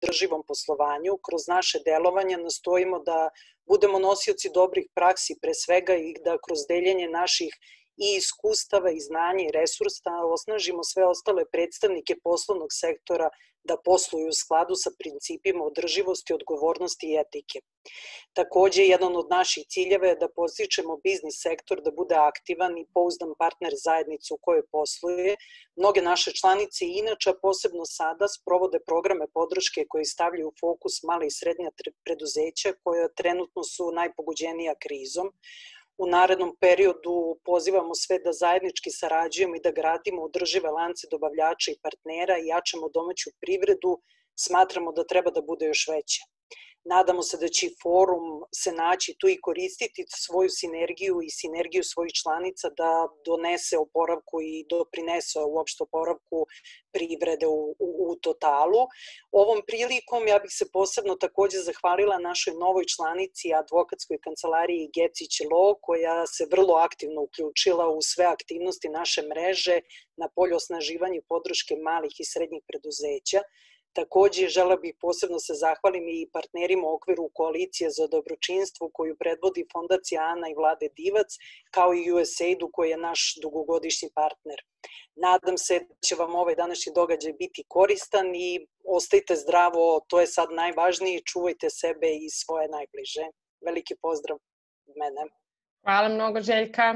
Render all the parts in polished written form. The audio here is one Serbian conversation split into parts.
održivom poslovanju. Kroz naše delovanje nastojimo da budemo nosioci dobrih praksi pre svega i da kroz deljenje naših i iskustava i znanja i resursa osnažimo sve ostale predstavnike poslovnog sektora da posluju u skladu sa principima održivosti, odgovornosti i etike. Takođe, jedan od naših ciljeva je da podstičemo biznis sektor da bude aktivan i pouzdan partner zajednice u kojoj posluje. Mnoge naše članice i inače, posebno sada, sprovode programe podrške koji stavljaju u fokus mala i srednja preduzeća koja trenutno su najpogođenija krizom. U narednom periodu pozivamo sve da zajednički sarađujemo i da gradimo održive lance dobavljača i partnera i jačamo domaću privredu, smatramo da treba da bude još veća. Nadamo se da će forum se naći tu i koristiti svoju sinergiju i sinergiju svojih članica da donese oporavku i doprinese uopšte oporavku privrede u totalu. Ovom prilikom ja bih se posebno takođe zahvalila našoj novoj članici advokatskoj kancelariji Gecić Law, koja se vrlo aktivno uključila u sve aktivnosti naše mreže na polju osnaživanja i podrške malih i srednjih preduzeća. Takođe, želela bih posebno se zahvalim i partnerima u okviru koalicije za dobročinstvo koju predvodi Fondacija Ana i Vlade Divac, kao i USAID-u koji je naš dugogodišnji partner. Nadam se da će vam ovaj današnji događaj biti koristan i ostajte zdravo, to je sad najvažnije, čuvajte sebe i svoje najbliže. Veliki pozdrav od mene. Hvala mnogo, Željka.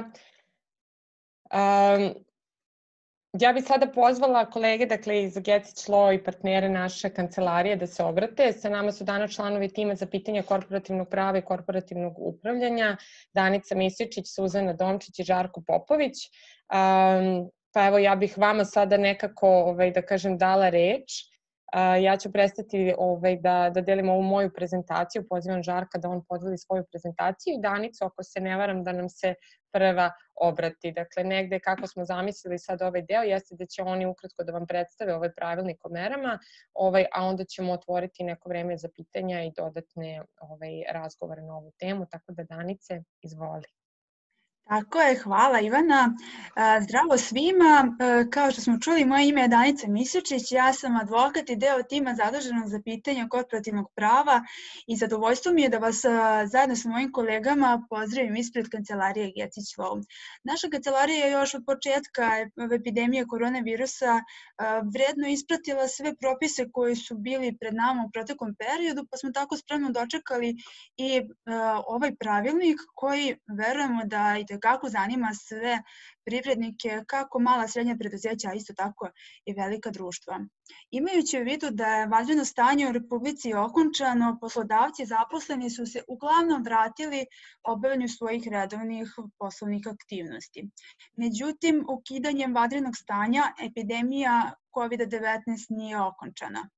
Ja bih sada pozvala kolege, dakle, iz Gecić Law i partnere naše kancelarije da se obrate. Sa nama su danas članovi tima za pitanja korporativnog prava i korporativnog upravljanja, Danica Misičić, Suzana Domčić i Žarko Popović. Pa evo, ja bih vama sada nekako, da kažem, dala reč. Ja ću prestati da delim ovu moju prezentaciju, pozivam Žarka da on podeli svoju prezentaciju i Danicu, ako se ne varam, da nam se prva obrati. Dakle, negde kako smo zamislili sad ovaj deo, jeste da će oni ukratko da vam predstave ovaj pravilnik o merama, a onda ćemo otvoriti neko vreme za pitanja i dodatne razgovore na ovu temu, tako da Danice, izvoli. Tako je, hvala Ivana. Zdravo svima. Kao što smo čuli, moje ime je Danica Misičić, ja sam advokat i deo tima zaduženog za pitanja korporativnog prava i zadovoljstvo mi je da vas zajedno sa mojim kolegama pozdravim ispred kancelarije Gecić Law. Naša kancelarija je još od početka epidemije koronavirusa vredno ispratila sve propise koji su bili pred nama u proteklom periodu, pa smo tako spremno dočekali i ovaj pravilnik koji verujemo da kako zanima sve privrednike, kako mala srednja preduzeća, a isto tako i velika društva. Imajući u vidu da je vanredno stanje u Republici okončano, poslodavci zaposleni su se uglavnom vratili obavljanju svojih redovnih poslovnih aktivnosti. Međutim, ukidanjem vanrednog stanja epidemija COVID-19 nije okončana.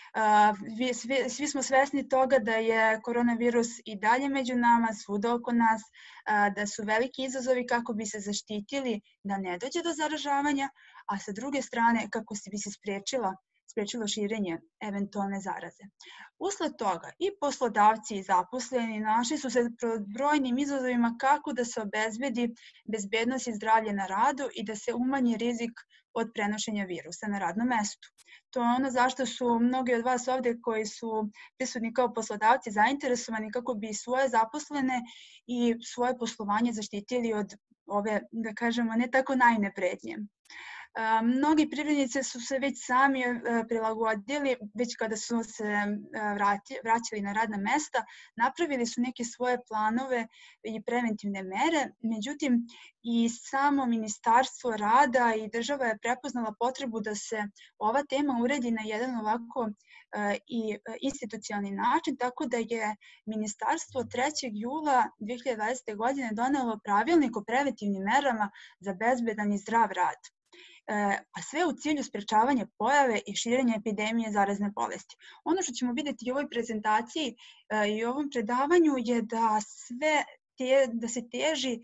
Svi smo svesni toga da je koronavirus i dalje među nama, svuda oko nas, da su veliki izazovi kako bi se zaštitili da ne dođe do zaražavanja, a sa druge strane kako bi se sprečilo širenje eventualne zaraze. Usled toga i poslodavci i zaposleni našli su se pred brojnim izazovima kako da se obezbedi bezbednost i zdravlje na radu i da se umanji rizik od prenošenja virusa na radnom mestu. To je ono zašto su mnogi od vas ovde koji su prisutni kao poslodavci zainteresovani kako bi svoje zaposlene i svoje poslovanje zaštitili od ove, da kažemo, ne tako naivne pretnje. Mnogi privrednici su se već sami prilagodili, već kada su se vraćali na radna mesta, napravili su neke svoje planove i preventivne mere, međutim i samo Ministarstvo rada i država je prepoznala potrebu da se ova tema uredi na jedan ovako i institucionalni način, tako da je Ministarstvo 3. jula 2020. godine donelo pravilnik o preventivnim merama za bezbedan i zdrav rad, a sve u cilju sprečavanja pojave i širenja epidemije zarazne bolesti. Ono što ćemo videti i u ovoj prezentaciji i u ovom predavanju je da se teži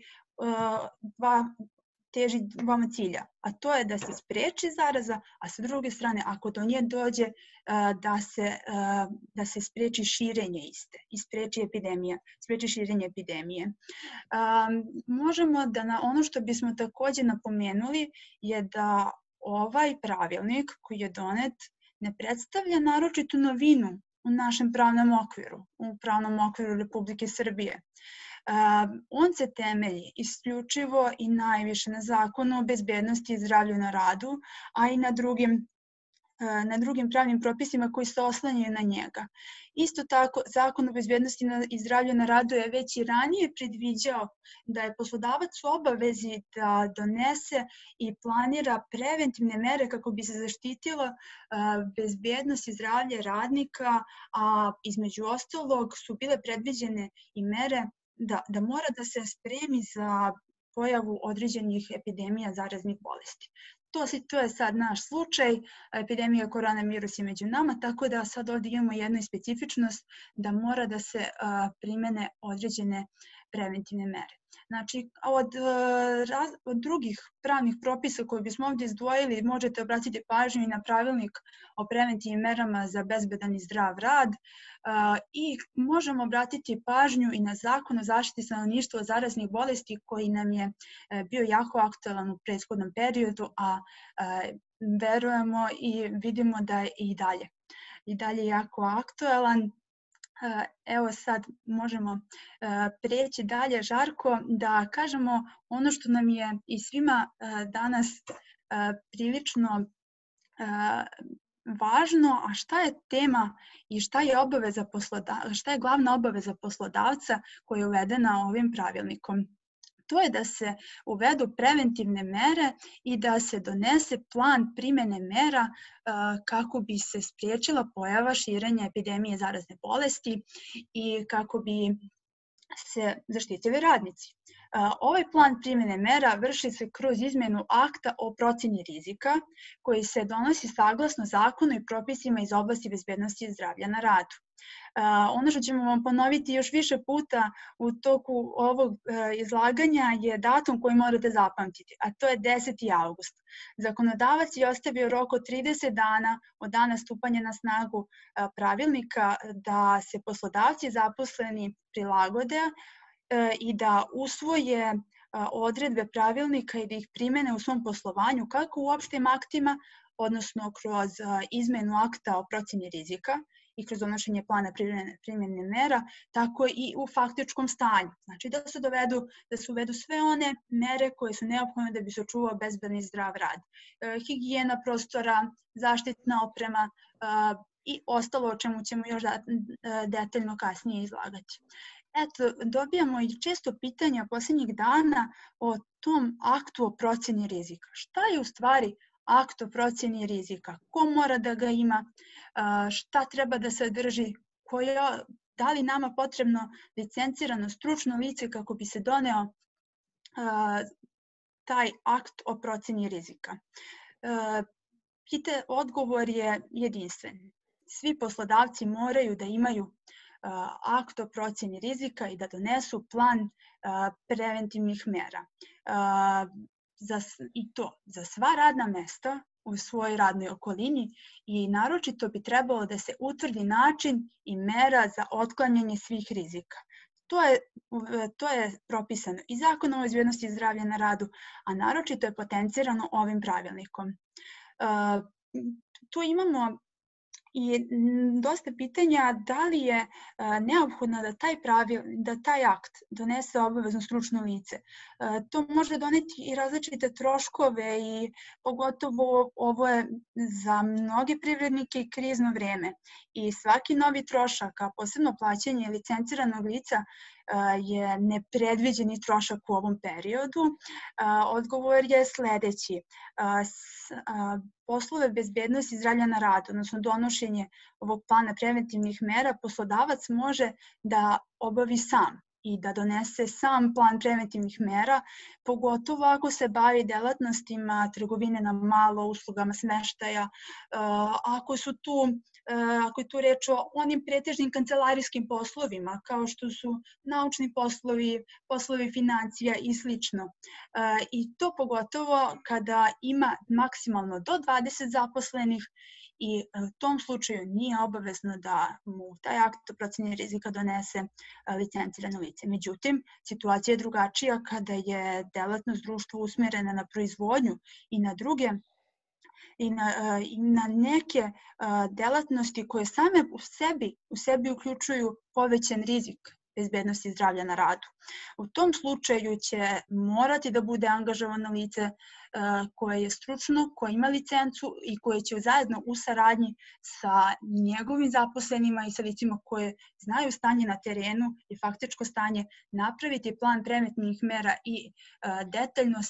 dvama cilja, a to je da se spreči zaraza, a sa druge strane, ako do nje dođe, da se spreči širenje iste i spreči širenje epidemije. Možemo da ono što bismo takođe napomenuli je da ovaj pravilnik koji je donet ne predstavlja naročitu novinu u našem pravnom okviru, u pravnom okviru Republike Srbije. On se temelji isključivo i najviše na Zakonu o bezbednosti i zdravlju na radu, a i na drugim pravnim propisima koji se oslanjaju na njega. Isto tako, Zakon o bezbednosti i zdravlju na radu je već i ranije predviđao da je poslodavac u obavezi da donese i planira preventivne mere kako bi se zaštitila bezbednost i zdravlje radnika, a između ostalog su bile predviđene i mere da mora da se spremi za pojavu određenih epidemija zaraznih bolesti. To je sad naš slučaj, epidemija koronavirus je među nama, tako da sad ovdje imamo jednu specifičnost da mora da se primene određene preventivne mere. Znači, od drugih pravnih propisa koje bismo ovdje izdvojili, možete obratiti pažnju i na pravilnik o preventivnim merama za bezbedan i zdrav rad i možemo obratiti pažnju i na Zakon o zaštiti stanovništva od zaraznih bolesti koji nam je bio jako aktualan u prethodnom periodu, a verujemo i vidimo da je i dalje jako aktualan. Evo sad možemo preći dalje, Žarko, da kažemo ono što nam je i svima danas prilično važno, a šta je tema i šta je glavna obaveza poslodavca koja je uvedena ovim pravilnikom. To je da se uvedu preventivne mere i da se donese plan primene mera kako bi se spriječila pojava širenja epidemije zarazne bolesti i kako bi se zaštitili radnici. Ovaj plan primene mera vrši se kroz izmenu akta o procjeni rizika koji se donosi saglasno zakonu i propisima iz oblasti bezbednosti i zdravlja na radu. Ono što ćemo vam ponoviti još više puta u toku ovog izlaganja je datum koji morate zapamtiti, a to je 10. august. Zakonodavac je ostavio rok od 30 dana od dana stupanja na snagu pravilnika da se poslodavci i zaposleni prilagode i da usvoje odredbe pravilnika i da ih primene u svom poslovanju kako u opštim aktima, odnosno kroz izmenu akta o procjeni rizika i kroz donošenje plana primjene mera, tako i u faktičkom stanju. Znači da se uvedu sve one mere koje su neophodne da bi se očuvao bezbedan i zdrav rad. Higijena prostora, zaštitna oprema i ostalo o čemu ćemo još detaljno kasnije izlagati. Eto, dobijamo i često pitanja posljednjih dana o tom aktu o procjeni rizika. Šta je u stvari akt o procjeni rizika? Ko mora da ga ima? Šta treba da sadrži? Da li nama potrebno licencirano stručno lice kako bi se doneo taj akt o procjeni rizika? Odgovor je jedinstven. Svi poslodavci moraju da imaju akt o procjeni rizika i da donesu plan preventivnih mera. I to za sva radna mesta u svojoj radnoj okolini i naročito bi trebalo da se utvrdi način i mera za otklanjanje svih rizika. To je propisano i Zakonom o bezbednosti i zdravlja na radu, a naročito je potencirano ovim pravilnikom. Tu imamo i dosta pitanja da li je neophodno da taj akt donese obavezno stručno lice. To može doneti i različite troškove i pogotovo ovo je za mnoge privrednike krizno vrijeme. I svaki novi trošak, a posebno plaćanje licenciranog lica, je nepredviđeni trošak u ovom periodu. Odgovor je sledeći. Poslove bezbednosti i zdravlja na radu, odnosno donošenje ovog plana preventivnih mera, poslodavac može da obavi sam i da donese sam plan preventivnih mera, pogotovo ako se bavi delatnostima trgovine na malo, uslugama smeštaja, ako je tu reč o onim pretežnim kancelarijskim poslovima, kao što su naučni poslovi, poslovi financija i slično. I to pogotovo kada ima maksimalno do 20 zaposlenih i u tom slučaju nije obavezno da mu taj akt o procjeni rizika donese licencirano lice. Međutim, situacija je drugačija kada je delatnost društva usmjerena na proizvodnju i na druge i na neke delatnosti koje same u sebi uključuju povećan rizik bezbednosti zdravlja na radu. U tom slučaju će morati da bude angažovano lice koje je stručno, koje ima licencu i koje će zajedno u saradnji sa njegovim zaposlenima i sa licima koje znaju stanje na terenu i faktičko stanje napraviti plan preventivnih mera i detaljno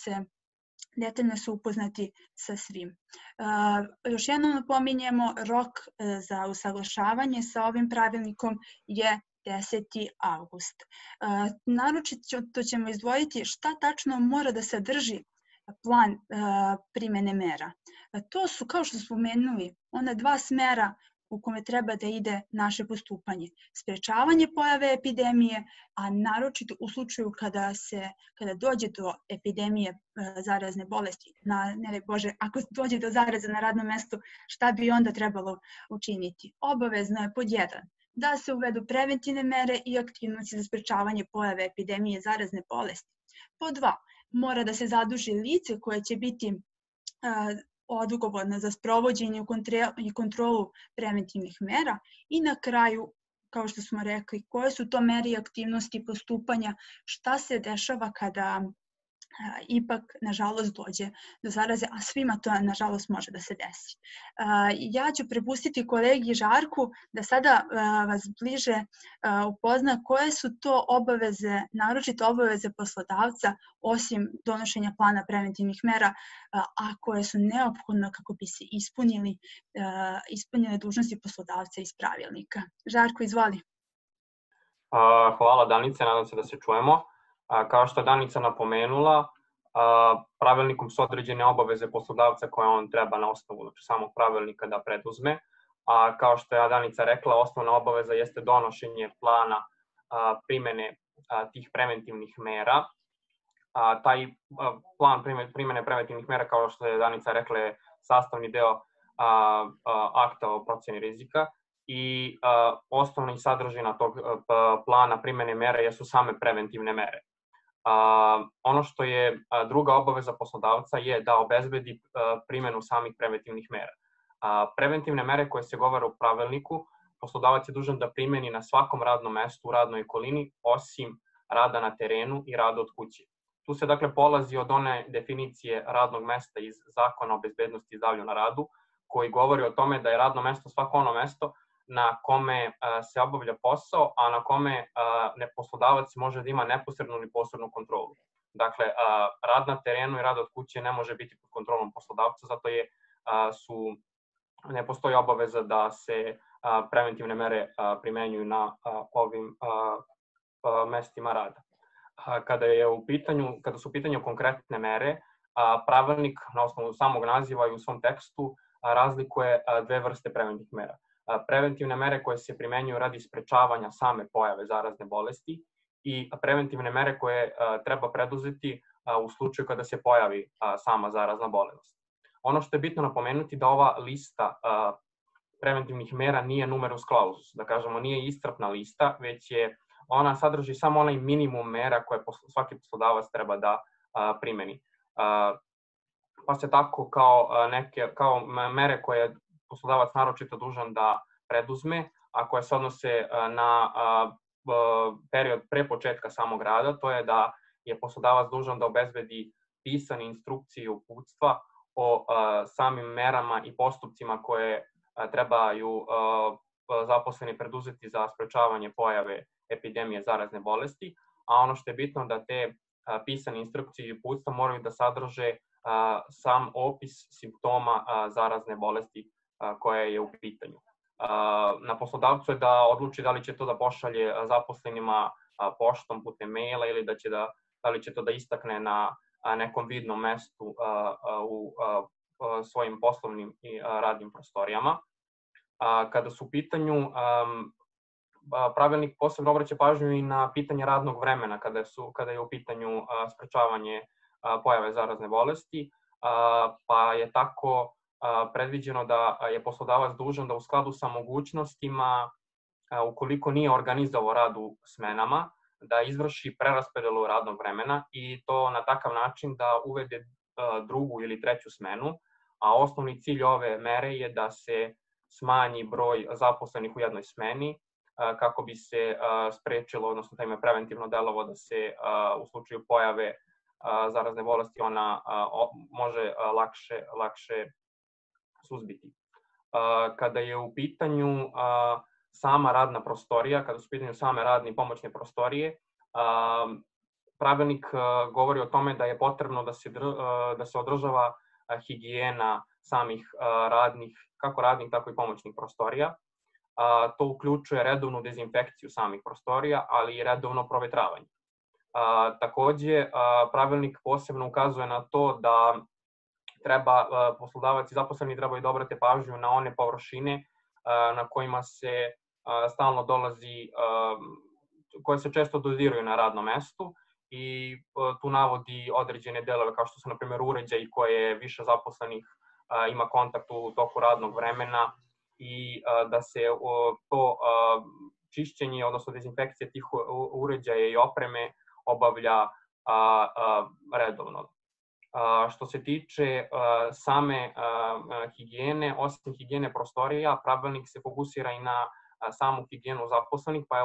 se upoznati sa svim. Još jednom napominjemo, rok za usaglašavanje sa ovim pravilnikom je 10. avgust. Naročito ćemo izdvojiti šta tačno mora da sadrži plan primene mera. To su, kao što smo spomenuli, ona 2 smera u kome treba da ide naše postupanje. Sprečavanje pojave epidemije, a naročito u slučaju kada dođe do epidemije zarazne bolesti. Ne daj Bože, ako dođe do zaraze na radnom mestu, šta bi onda trebalo učiniti? Obavezno je pod 1 da se uvedu preventivne mere i aktivnosti za sprečavanje pojave epidemije zarazne bolesti. Pod 2, mora da se zaduži lice koje će biti odgovorno za sprovođenje i kontrolu preventivnih mera i na kraju, kao što smo rekli, koje su to mere i aktivnosti postupanja, šta se dešava kada ipak, nažalost, dođe do zaraze, a svima to, nažalost, može da se desi. Ja ću prepustiti kolegi Žarku da sada vas bliže upozna koje su to obaveze, naročito obaveze poslodavca, osim donošenja plana preventivnih mera, a koje su neophodne kako bi se ispunile dužnosti poslodavca iz pravilnika. Žarko, izvoli. Hvala Danice, nadam se da se čujemo. Kao što je Danica napomenula, pravilnikom su određene obaveze poslodavca koje on treba na osnovu samog pravilnika da preduzme. A kao što je Danica rekla, osnovna obaveza jeste donošenje plana primene tih preventivnih mera. Taj plan primene preventivnih mera, kao što je Danica rekla, je sastavni deo akta o procjeni rizika. I osnovna sadržina tog plana primene mera jesu same preventivne mere. Ono što je druga obaveza poslodavca je da obezbedi primenu samih preventivnih mera. Preventivne mere koje se govore u pravilniku, poslodavac je dužan da primeni na svakom radnom mestu u radnoj okolini, osim rada na terenu i rada od kuće. Tu se dakle polazi od one definicije radnog mesta iz Zakona o bezbednosti i zdravlju na radu, koji govori o tome da je radno mesto svako ono mesto na kome se obavlja posao, a na kome poslodavac može da ima neposrednu ili posrednu kontrolu. Dakle, rad na terenu i rad od kuće ne može biti pod kontrolom poslodavca, zato ne postoji obaveza da se preventivne mere primenjuju na ovim mestima rada. Kada su u pitanju konkretne mere, pravilnik na osnovu samog naziva i u svom tekstu razlikuje 2 vrste preventivnih mera. Preventivne mere koje se primenjuju radi sprečavanja same pojave zarazne bolesti i preventivne mere koje treba preduzeti u slučaju kada se pojavi sama zarazna bolest. Ono što je bitno napomenuti da ova lista preventivnih mera nije numerus clausus, da kažemo nije iscrpna lista, već ona sadrži samo onaj minimum mera koje svaki poslodavac treba da primeni. Pa se tako kao mere koje poslodavac naročito dužan da preduzme, a koje se odnose na period pre početka samog rada, to je da je poslodavac dužan da obezbedi pisane instrukcije i uputstva o samim merama i postupcima koje trebaju zaposleni preduzeti za sprečavanje pojave epidemije zarazne bolesti, a ono što je bitno da te pisane instrukcije i uputstva moraju da sadrže sam opis simptoma zarazne bolesti koja je u pitanju. Na poslodavcu je da odluči da li će to da pošalje zaposlenima poštom putem maila ili da li će to da istakne na nekom vidnom mestu u svojim poslovnim i radnim prostorijama. Kada su u pitanju, pravilnik posebno obraća pažnju i na pitanje radnog vremena kada je u pitanju sprečavanje pojave zarazne bolesti, pa je tako predviđeno da je poslodavac dužan da u skladu sa mogućnostima, ukoliko nije organizovao rad u smenama, da izvrši preraspodelu radnog vremena i to na takav način da uvede drugu ili treću smenu, a osnovni cilj ove mere je da se smanji broj zaposlenih u jednoj smeni kako bi se sprečilo, odnosno da ima preventivno delovo da se u slučaju pojave zarazne bolesti ona može lakše suzbiti. Kada je u pitanju sama radna prostorija, kada su u pitanju same radne i pomoćne prostorije, pravilnik govori o tome da je potrebno da se održava higijena samih radnih, kako radnih, tako i pomoćnih prostorija. To uključuje redovnu dezinfekciju samih prostorija, ali i redovno provetravanje. Takođe, pravilnik posebno ukazuje na to da poslodavac i zaposleni trebaju da obrate pažnju na one površine na kojima se stalno dolazi, koje se često dodiruju na radnom mestu i tu navodi određene delove kao što su, na primjer, uređaji koje više zaposlenih ima kontakt u toku radnog vremena i da se to čišćenje, odnosno dezinfekcija tih uređaja i opreme obavlja redovno. Što se tiče same higijene, osim higijene prostorija, pravilnik se fokusira i na samu higijenu zaposlenih, pa je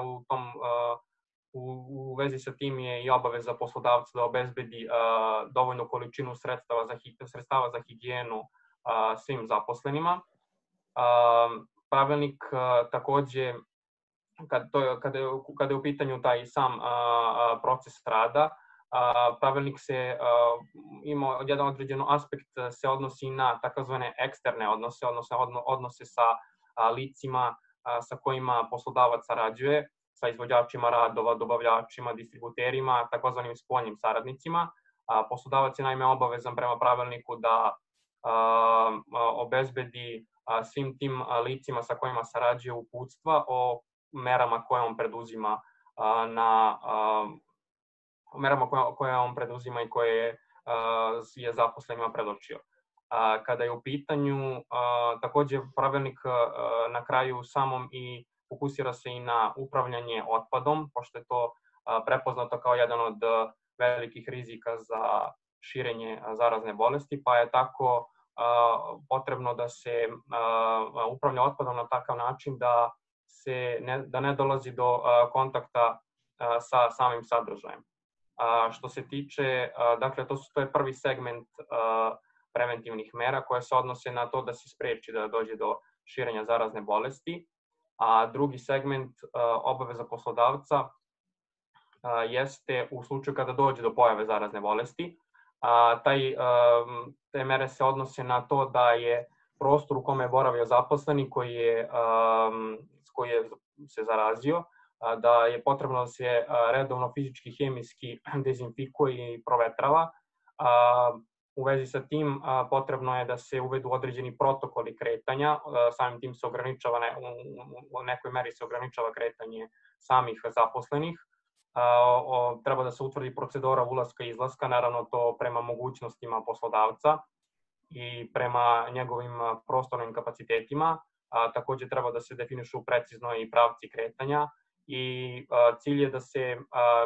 u vezi sa tim je i obaveza poslodavca da obezbedi dovoljnu količinu sredstava za higijenu svim zaposlenima. Pravilnik takođe, kada je u pitanju taj sam proces rada, pravilnik se ima jedan određen aspekt se odnosi na takozvane eksterne odnose, odnosno odnose sa licima sa kojima poslodavac sarađuje, sa izvođačima radova, dobavljačima, distributerima, takozvanim spoljnim saradnicima. Poslodavac je naime obavezan prema pravilniku da obezbedi svim tim licima sa kojima sarađuje uputstva o merama koje on preduzima i koje je zaposlenima predočio. Kada je u pitanju, takođe pravilnik na kraju samom i fokusira se i na upravljanje otpadom, pošto je to prepoznato kao jedan od velikih rizika za širenje zarazne bolesti, pa je tako potrebno da se upravlja otpadom na takav način da ne dolazi do kontakta sa samim sadržajem. Što se tiče, dakle, to je prvi segment preventivnih mera koje se odnose na to da se spreči da dođe do širenja zarazne bolesti, a drugi segment obaveza poslodavca jeste u slučaju kada dođe do pojave zarazne bolesti. Te mere se odnose na to da je prostor u kome je boravio zaposleni koji je se zarazio, da je potrebno da se redovno fizički, hemijski dezinfikuje i provetrava. U vezi sa tim potrebno je da se uvedu određeni protokoli kretanja, samim tim se ograničava, u nekoj meri se ograničava kretanje samih zaposlenih. Treba da se utvrdi procedura ulaska i izlaska, naravno to prema mogućnostima poslodavca i prema njegovim prostornim kapacitetima. Takođe treba da se definišu precizno i pravci kretanja i cilj je da se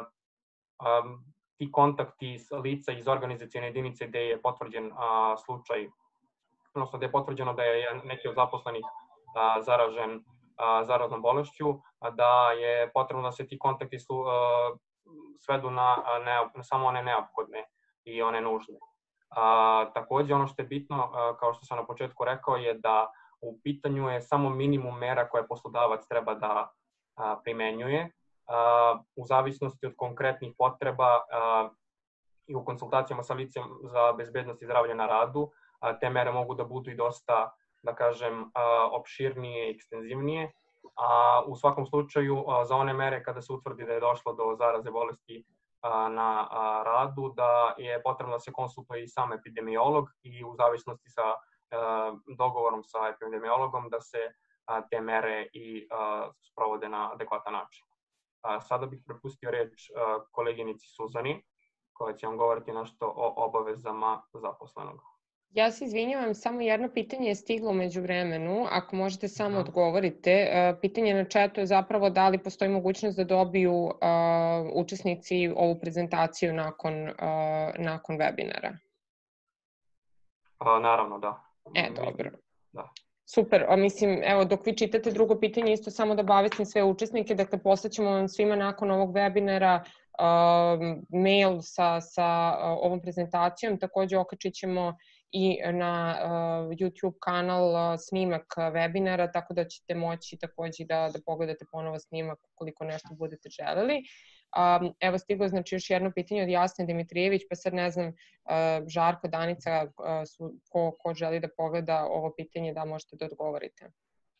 ti kontakti lica iz organizacione jedinice gde je potvrđen slučaj, odnosno gde je potvrđeno da je neki od zaposlenih zaražen zaraznom bolešću, da je potrebno da se ti kontakti svedu na samo one neophodne i one nužne. Takođe, ono što je bitno, kao što sam na početku rekao, je da u pitanju je samo minimum mera koje poslodavac treba da primenjuje. U zavisnosti od konkretnih potreba i u konsultacijama sa licem za bezbednost i zdravlje na radu, te mere mogu da budu i dosta, da kažem, opširnije i ekstenzivnije. A u svakom slučaju, za one mere kada se utvrdi da je došlo do zaraze bolesti na radu, da je potrebno da se konsultuje i sam epidemiolog i u zavisnosti sa dogovorom sa epidemiologom da se te mere i sprovode na adekvatan način. Sada bih prepustio reč koleginici Suzani, koja će vam govoriti nešto o obavezama zaposlenog. Ja se izvinjavam, samo jedno pitanje je stiglo među vremenu, ako možete samo odgovorite. Pitanje na chatu je zapravo da li postoji mogućnost da dobiju učesnici ovu prezentaciju nakon webinara. Naravno, da. Dobro. Da. Super, a mislim, evo, dok vi čitate drugo pitanje, isto samo da obavestim sve učesnike, dakle, poslaćemo vam svima nakon ovog webinara mail sa ovom prezentacijom, takođe okačit ćemo i na YouTube kanal snimak webinara, tako da ćete moći takođe da pogledate ponovo snimak ukoliko nešto budete želeli. Evo stiglo znači još jedno pitanje od Jasne Dimitrijević, pa sad ne znam, Žarko, Danica, ko želi da pogleda ovo pitanje, da možete da odgovorite.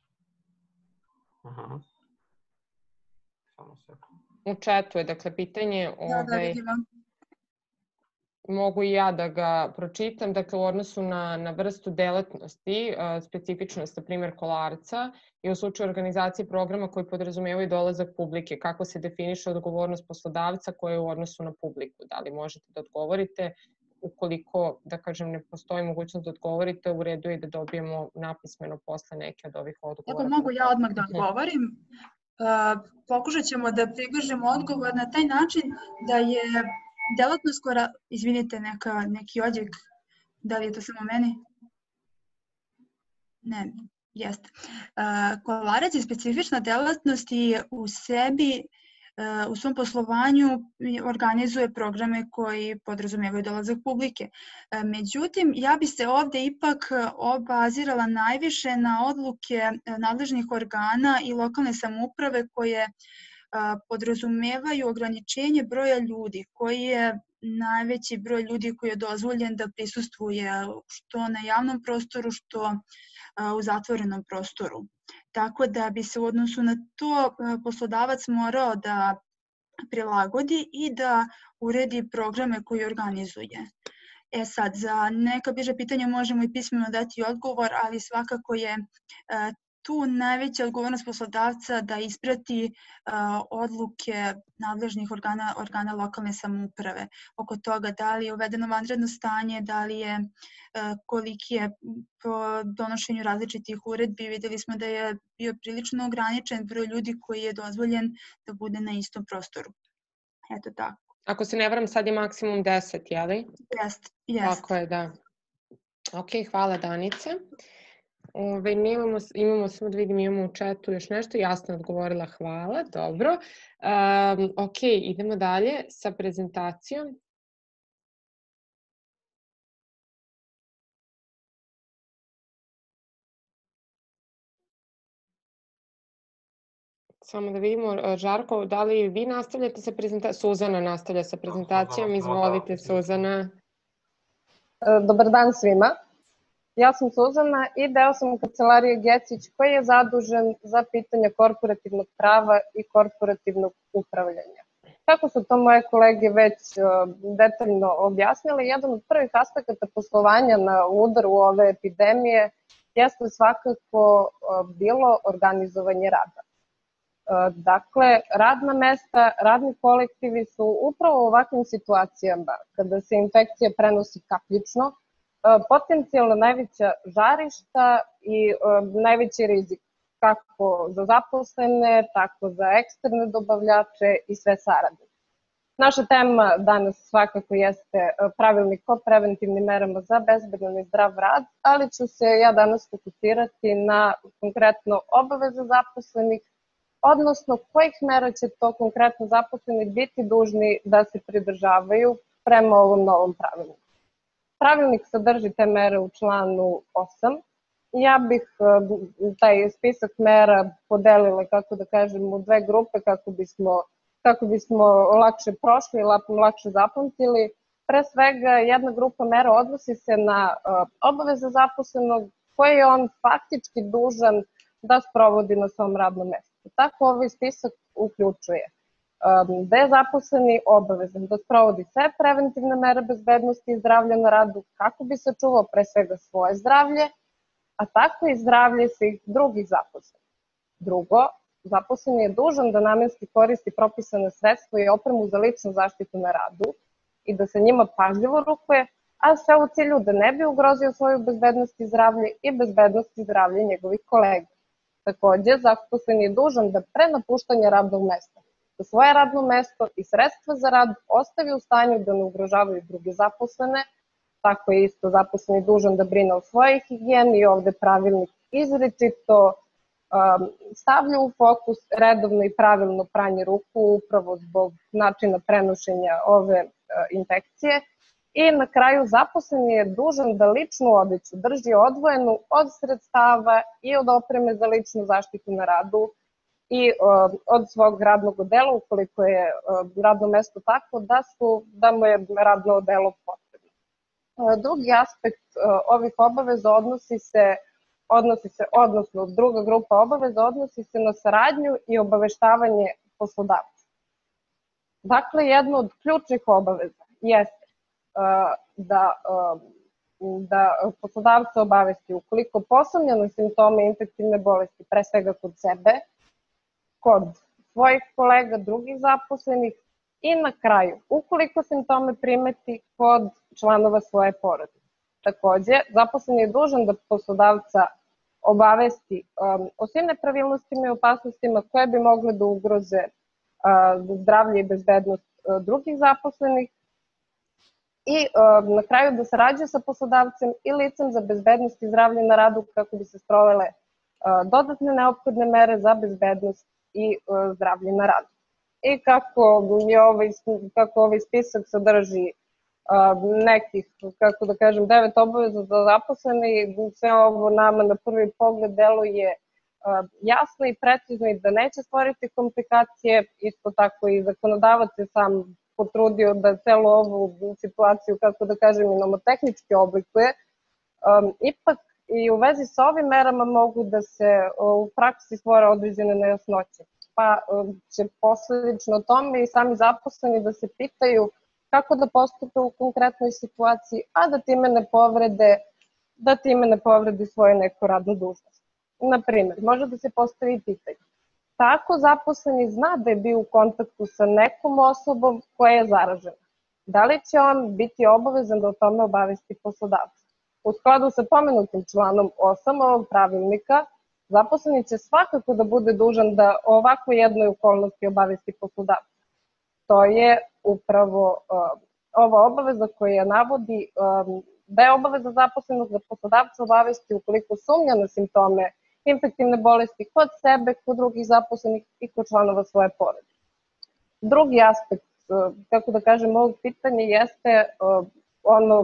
Aha. Samo sekund. U chatu je, dakle, pitanje... Da, vidimo. Mogu i ja da ga pročitam, dakle u odnosu na vrstu delatnosti, specifičnost, na primjer Kolarca, i u slučaju organizacije programa koji podrazumevaju dolazak publike, kako se definiše odgovornost poslodavca koja je u odnosu na publiku? Da li možete da odgovorite? Ukoliko, da kažem, ne postoji mogućnost da odgovorite, u redu je da dobijemo napismeno posle neke od ovih odgovora. Ako mogu ja odmah da odgovorim, pokušat ćemo da prikažemo odgovor na taj način da je delatnost koja, izvinite, neki odjek, da li je to samo meni? Ne, jeste. Kolarac je specifična delatnost i u sebi, u svom poslovanju organizuje programe koji podrazumevaju dolazak publike. Međutim, ja bi se ovde ipak obazirala najviše na odluke nadležnih organa i lokalne samouprave koje podrazumevaju ograničenje broja ljudi, koji je najveći broj ljudi koji je dozvoljen da prisustvuje što na javnom prostoru, što u zatvorenom prostoru. Tako da bi se u odnosu na to poslodavac morao da prilagodi i da uredi programe koje organizuje. Sad, za neka bliža pitanja možemo i pismeno dati odgovor, ali svakako je tu najveća odgovornost poslodavca da isprati odluke nadležnih organa lokalne samouprave oko toga da li je uvedeno vanredno stanje, da li je koliki je po donošenju različitih uredbi. Videli smo da je bio prilično ograničen broj ljudi koji je dozvoljen da bude na istom prostoru. Eto tako. Ako se ne varam, sad je maksimum 10, je li? Jeste. Tako je, da. Ok, hvala Danice. Imamo, samo da vidim, imamo u chatu još nešto, Jasna odgovorila, hvala, dobro. Ok, idemo dalje sa prezentacijom. Samo da vidimo, Žarko, da li vi nastavljate sa prezentacijom? Suzana nastavlja sa prezentacijom, izvolite Suzana. Dobar dan svima. Ja sam Suzana i deo sam kancelarije Gecić koji je zadužen za pitanja korporativnog prava i korporativnog upravljanja. Kako su to moje kolege već detaljno objasnili, jedan od prvih aspekata poslovanja na udaru ove epidemije jeste svakako bilo organizovanje rada. Dakle, radna mesta, radni kolektivi su upravo u ovakvim situacijama, kada se infekcija prenosi kapljično, potencijalno najveća žarišta i najveći rizik kako za zaposlene, tako za eksterne dobavljače i sve saradnike. Naša tema danas svakako jeste pravilnik o preventivnim merama za bezbedan i zdrav rad, ali ću se ja danas fokusirati na konkretno obaveze zaposlenih, odnosno kojih mera će to konkretno zaposleni biti dužni da se pridržavaju prema ovom novom pravilniku. Pravilnik sadrži te mere u članu 8. Ja bih taj spisak mera podelila, kako da kažem, u dve grupe kako bismo lakše prošli i lakše zapamtili. Pre svega, jedna grupa mera odnosi se na obaveze zaposlenog koje je on faktički dužan da sprovodi na svom radnom mestu. Tako ovaj spisak uključuje da je zaposleni obavezan da sprovodi sve preventivne mere bezbednosti i zdravlja na radu kako bi sačuvao pre svega svoje zdravlje, a tako i zdravlje svih drugih zaposlenih. Drugo, zaposleni je dužan da namenski koristi propisane sredstva i opremu za ličnu zaštitu na radu i da se njima pažljivo rukuje, a sve u cilju da ne bi ugrozio svoju bezbednost i zdravlje i bezbednost i zdravlje njegovih kolega. Takođe, zaposleni je dužan da pre napuštanja radnog mesta da svoje radno mesto i sredstva za rad ostavi u stanju da ne ugrožavaju druge zaposlene, tako je isto zaposleni dužan da brine o svojoj higijeni i ovde pravilnik izričito stavlja u fokus redovno i pravilno pranje ruku upravo zbog načina prenošenja ove infekcije. I na kraju zaposleni je dužan da ličnu odeću drži odvojenu od sredstava i od opreme za ličnu zaštitu na radu i od svog radnog odela ukoliko je radno mesto tako da mu je radno odelo potrebno. Drugi aspekt ovih obaveza odnosno druga grupa obaveza odnosi se na saradnju i obaveštavanje poslodavca. Dakle, jedna od ključnih obaveza jeste da poslodavca obavesti ukoliko posumnja simptome infektivne bolesti, pre svega kod sebe, kod svojih kolega, drugih zaposlenih i na kraju, ukoliko simptome primeti kod članova svoje porodice. Takođe, zaposleni je dužan da poslodavca obavesti o svim nepravilnostima i opasnostima koje bi mogle da ugroze zdravlje i bezbednost drugih zaposlenih i na kraju da sarađuje sa poslodavcem i licem za bezbednost i zdravlje na radu kako bi se sprovele dodatne neophodne mere za bezbednost i zdravlje na radu. I kako ovaj spisak sadrži nekih, 9 obaveza za zaposleni, sve ovo nama na prvi pogled deluje jasno i precizno i da neće stvoriti komplikacije. Isto tako i zakonodavac je sam potrudio da celu ovu situaciju, i nomotehnički oblikuje. Ipak i u vezi sa ovim merama mogu da se u praksi stvore određene nejasnoće. Pa će posledično tome i sami zaposleni da se pitaju kako da postupe u konkretnoj situaciji, a da time ne povredi svoju neku radnu dužnost. Naprimer, može da se postavi pitanje kako zaposleni zna da je bio u kontaktu sa nekom osobom koja je zaražena. Da li će on biti obavezan da o tome obavesti poslodavca? U skladu sa pomenutim članom 8 ovog pravilnika, zaposleni će svakako da bude dužan da o ovakvoj jednoj okolnosti obavesti poslodavca. To je upravo ova obaveza koja navodi da je obaveza zaposlenog da poslodavca obavesti ukoliko sumnja na simptome infektivne bolesti kod sebe, kod drugih zaposlenih i kod članova svoje porodice. Drugi aspekt, ovog pitanja jeste ono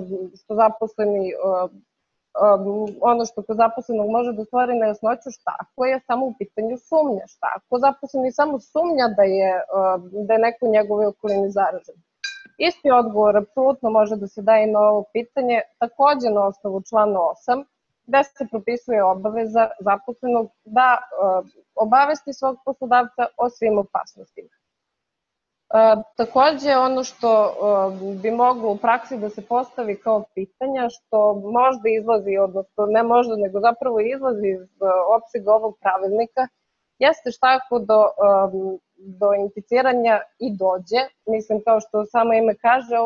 što kod zaposlenog može da stvori nejasnoću, šta ako je samo u pitanju sumnja, šta ako zaposleni samo sumnja da je neko u njegovoj okolini zaražen. Isti odgovor apsolutno može da se daje i na ovo pitanje, takođe na osnovu člana 8, gde se propisuje obaveza zaposlenog da obavesti svog poslodavca o svim opasnostima. Takođe, ono što bi moglo u praksi da se postavi kao pitanja, što možda izlazi, odnosno ne možda, nego zapravo izlazi iz opsega ovog pravilnika, jeste šta ako do inficiranja i dođe. Mislim, kao što samo ime kaže,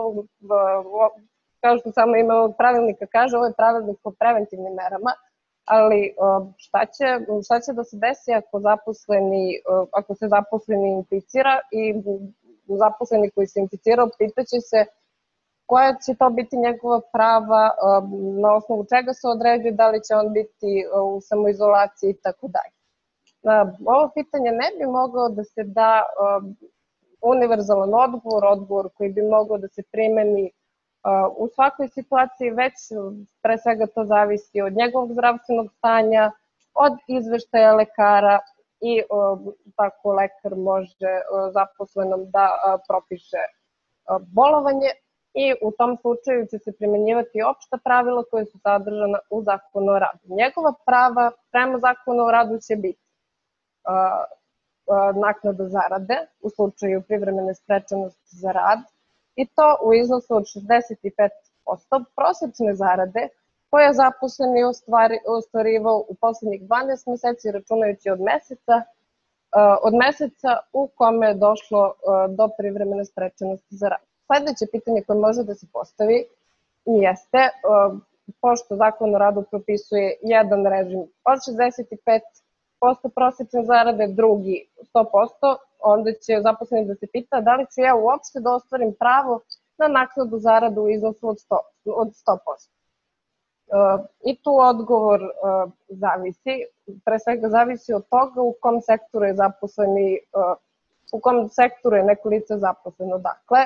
ovog pravilnika kaže, ovo je pravilnik o preventivnim merama, ali šta će da se desi ako se zaposleni inficira i zaposleni koji se inficirao pitaće se koja će to biti njegova prava, na osnovu čega se određuje, da li će on biti u samoizolaciji i tako dalje. Ovo pitanje ne bi mogao da se da univerzalan odgovor koji bi mogao da se primeni u svakoj situaciji, već pre svega to zavisi od njegovog zdravstvenog stanja, od izveštaja lekara i tako lekar može zaposlenom da propiše bolovanje i u tom slučaju će se primenjivati opšta pravila koje su sadržana u Zakonu o radu. Njegova prava prema Zakonu o radu će biti naknada zarade u slučaju privremene sprečenosti za rad i to u iznosu od 65% prosečne zarade koje zaposleni ostvarivao u poslednjih 12 meseci računajući od meseca u kome je došlo do privremene sprečenosti za rad. Sledeće pitanje koje može da se postavi jeste, pošto Zakon o radu propisuje jedan režim od 65% prosečne zarade, drugi 100%, onda će zaposleni da se pita da li ću ja uopšte da ostvarim pravo na naknadu zarade u iznosu od 100%. I tu odgovor zavisi, pre svega zavisi od toga u kom sektoru je zaposleni, u kom sektoru je neko lice zaposleno.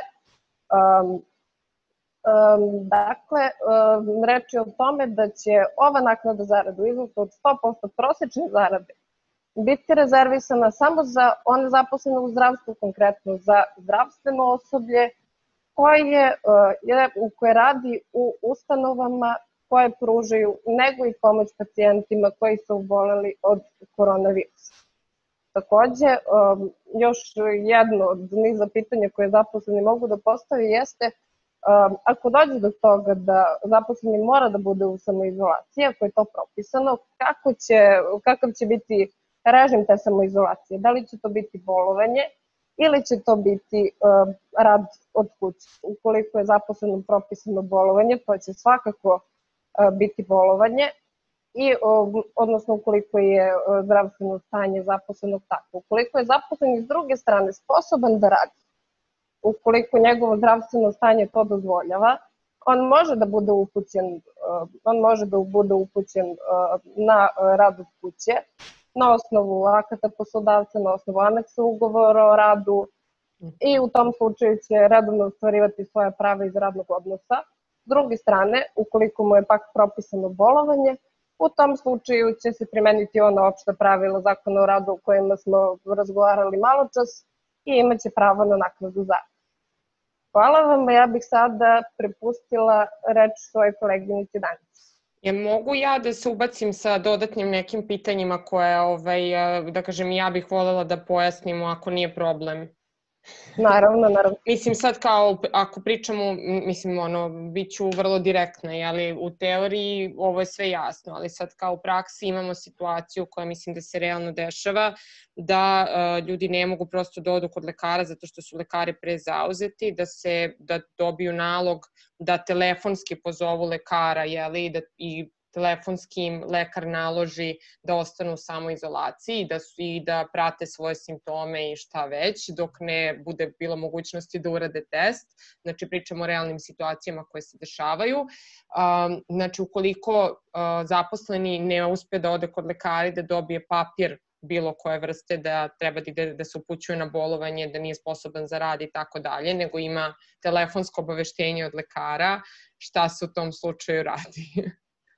Dakle, reč je o tome da će ova naknada zarade u iznosu od 100% prosečne zarade biti rezervisana samo za one zaposlene u zdravstvu, konkretno za zdravstveno osoblje koje radi u ustanovama koje pružaju nego i pomoć pacijentima koji su oboleli od koronavirusa. Takođe, još jedno od niza pitanja koje zaposleni mogu da postave jeste ako dođe do toga da zaposleni mora da bude u samoizolaciji, ako je to propisano, kakav će biti režim te samoizolacije? Da li će to biti bolovanje ili će to biti rad od kuće? Ukoliko je zaposleno propisano bolovanje, to će svakako biti bolovanje, odnosno ukoliko je zdravstveno stanje zaposlenog tako. Ukoliko je zaposlen s druge strane sposoban da radi, ukoliko njegovo zdravstveno stanje to dozvoljava, on može da bude upućen na rad od kuće na osnovu akata poslodavca, na osnovu aneksa ugovora o radu i u tom slučaju će redovno ostvarivati svoja prava iz radnog odnosa. S druge strane, ukoliko mu je pak propisano bolovanje, u tom slučaju će se primeniti ona opšta pravila Zakona o radu o kojima smo razgovarali malo čas i imaće pravo na naknadu zarade. Hvala vam, ja bih sada prepustila reč svojoj koleginici Danici. Mogu ja da se ubacim sa dodatnim nekim pitanjima koje, da kažem, ja bih voljela da pojasnimo ako nije problem? Naravno. Mislim sad kao, ako pričamo, bit ću vrlo direktna, ali u teoriji ovo je sve jasno, ali sad kao u praksi imamo situaciju koja mislim da se realno dešava, da ljudi ne mogu prosto da odu kod lekara zato što su lekari prezauzeti, da dobiju nalog da telefonski pozovu lekara, i telefonski im lekar naloži da ostanu u samoizolaciji i da prate svoje simptome i šta već, dok ne bude bilo mogućnosti da urade test. Znači, pričamo o realnim situacijama koje se dešavaju. Znači, ukoliko zaposleni ne uspe da ode kod lekara i da dobije papir bilo koje vrste da treba da se upućuje na bolovanje, da nije sposoban za rad i tako dalje, nego ima telefonsko obaveštenje od lekara, šta se u tom slučaju radi?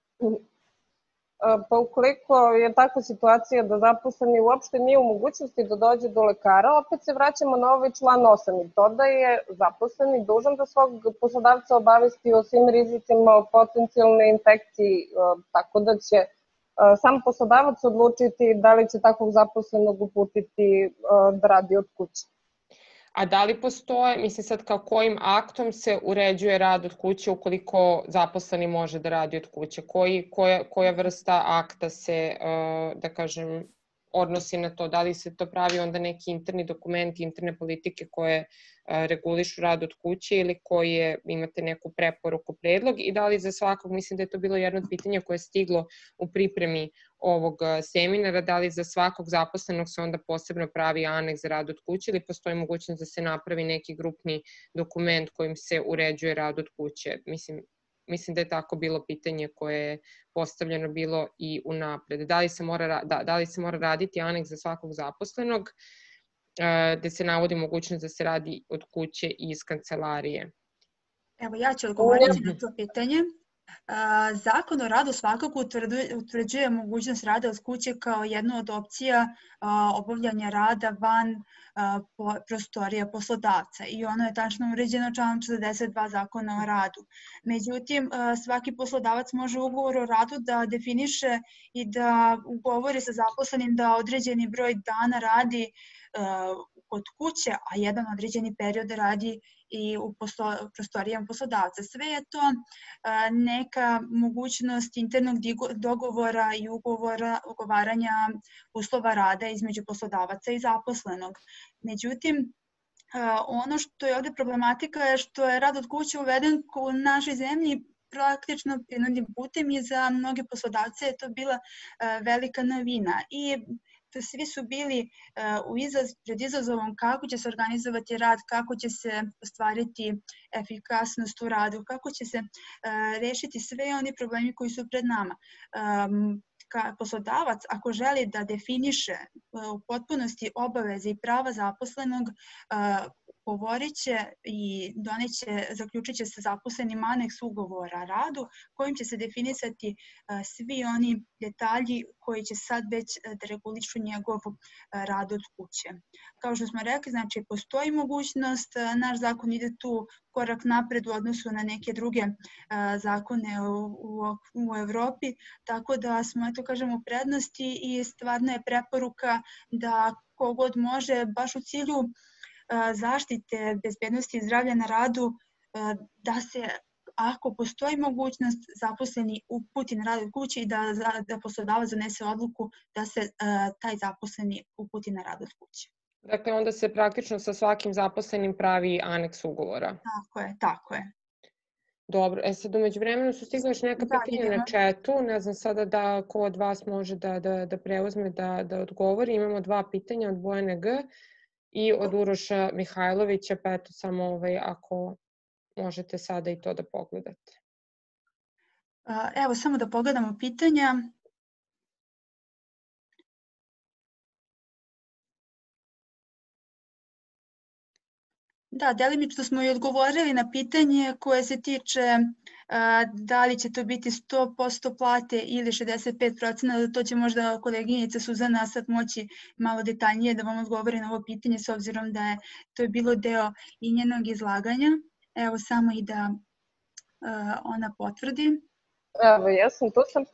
Pa ukoliko je takva situacija da zaposleni uopšte nije u mogućnosti da dođe do lekara, opet se vraćamo na ovaj član 8 i to da je zaposleni dužan da svog poslodavca obavesti o svim rizicima, o potencijalnoj infekciji, tako da će sam poslodavac odlučiti da li će takvog zaposlenog uputiti da radi od kuće. A da li postoje, mislim sad kao kojim aktom se uređuje rad od kuće ukoliko zaposleni može da radi od kuće? Koja vrsta akta se, da kažem, odnosi na to? Da li se to pravi onda neki interni dokumenti, interne politike koje regulišu rad od kuće ili koje imate neku preporuku, predlog i da li za svakog, mislim da je to bilo jedno od pitanja koje je stiglo u pripremi ovog seminara, da li za svakog zaposlenog se onda posebno pravi aneks za rad od kuće ili postoji mogućnost da se napravi neki grupni dokument kojim se uređuje rad od kuće? Mislim da je tako bilo pitanje koje je postavljeno bilo i unapred. Da li se mora raditi aneks za svakog zaposlenog, gde se navodi mogućnost da se radi od kuće i iz kancelarije? Evo, ja ću odgovoriti na to pitanje. Zakon o radu svakako utvrđuje mogućnost rada od kuće kao jednu od opcija obavljanja rada van prostorija poslodavca i ono je tačno uređeno članom 42 Zakona o radu. Međutim, svaki poslodavac može u ugovoru o radu da definiše i da ugovori sa zaposlenim da određeni broj dana radi kod kuće, a jedan određeni period radi i u prostorijama poslodavca. Sve je to neka mogućnost internog dogovora i ugovaranja uslova rada između poslodavaca i zaposlenog. Međutim, ono što je ovde problematika je što je rad od kuće uveden u našoj zemlji praktično prinudnim putem i za mnoge poslodavce je to bila velika novina. I svi su bili pred izazovom kako će se organizovati rad, kako će se ostvariti efikasnost u radu, kako će se rešiti sve oni problemi koji su pred nama. Poslodavac, ako želi da definiše u potpunosti obaveze i prava zaposlenog, govorit će i zaključit će sa zaposlenim aneks ugovora o radu, kojim će se definisati svi oni detalji koji će sad već da regulišu njegov rad od kuće. Kao što smo rekli, znači postoji mogućnost, naš zakon ide tu korak napred u odnosu na neke druge zakone u Evropi, tako da smo, eto kažemo, u prednosti i stvarno je preporuka da kogod može, baš u cilju zaštite bezbednosti i zdravlja na radu, da se, ako postoji mogućnost, zaposleni uputi na rad od kuće i da poslodavac donese odluku da se taj zaposleni uputi na rad od kuće. Dakle, onda se praktično sa svakim zaposlenim pravi aneks ugovora. Tako je. Dobro, sad umeđu vremenu su stigla još neka pitanja na chatu, ne znam sada da ko od vas može da preuzme da odgovori. Imamo 2 pitanja od Bojane G i od Uroša Mihajlovića, pa eto samo ako možete sada i to da pogledate. Evo, samo da pogledamo pitanja. Da, delimično smo i odgovorili na pitanje koje se tiče da li će to biti 100% plate ili 65%, to će možda koleginica Suzana sad moći malo detaljnije da vam odgovori na ovo pitanje, s obzirom da je to bilo deo i njenog izlaganja. Evo, samo i da ona potvrdi. Evo, jesam, tu sam.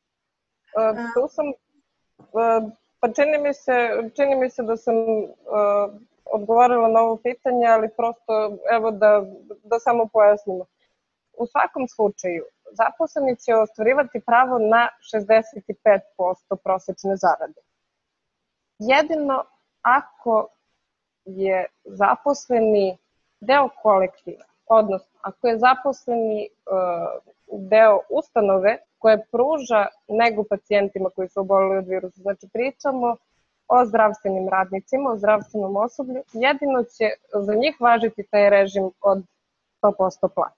Pa čini mi se da sam odgovorila na ovo pitanje, ali prosto evo da samo pojasnimo. U svakom slučaju, zaposleni će ostvarivati pravo na 65% prosečne zarade. Jedino ako je zaposleni deo kolektiva, odnosno ako je zaposleni deo ustanove koje pruža negu pacijentima koji su oboleli od virusa. Znači pričamo o zdravstvenim radnicima, o zdravstvenom osoblju, jedino će za njih važiti taj režim od 100% plate.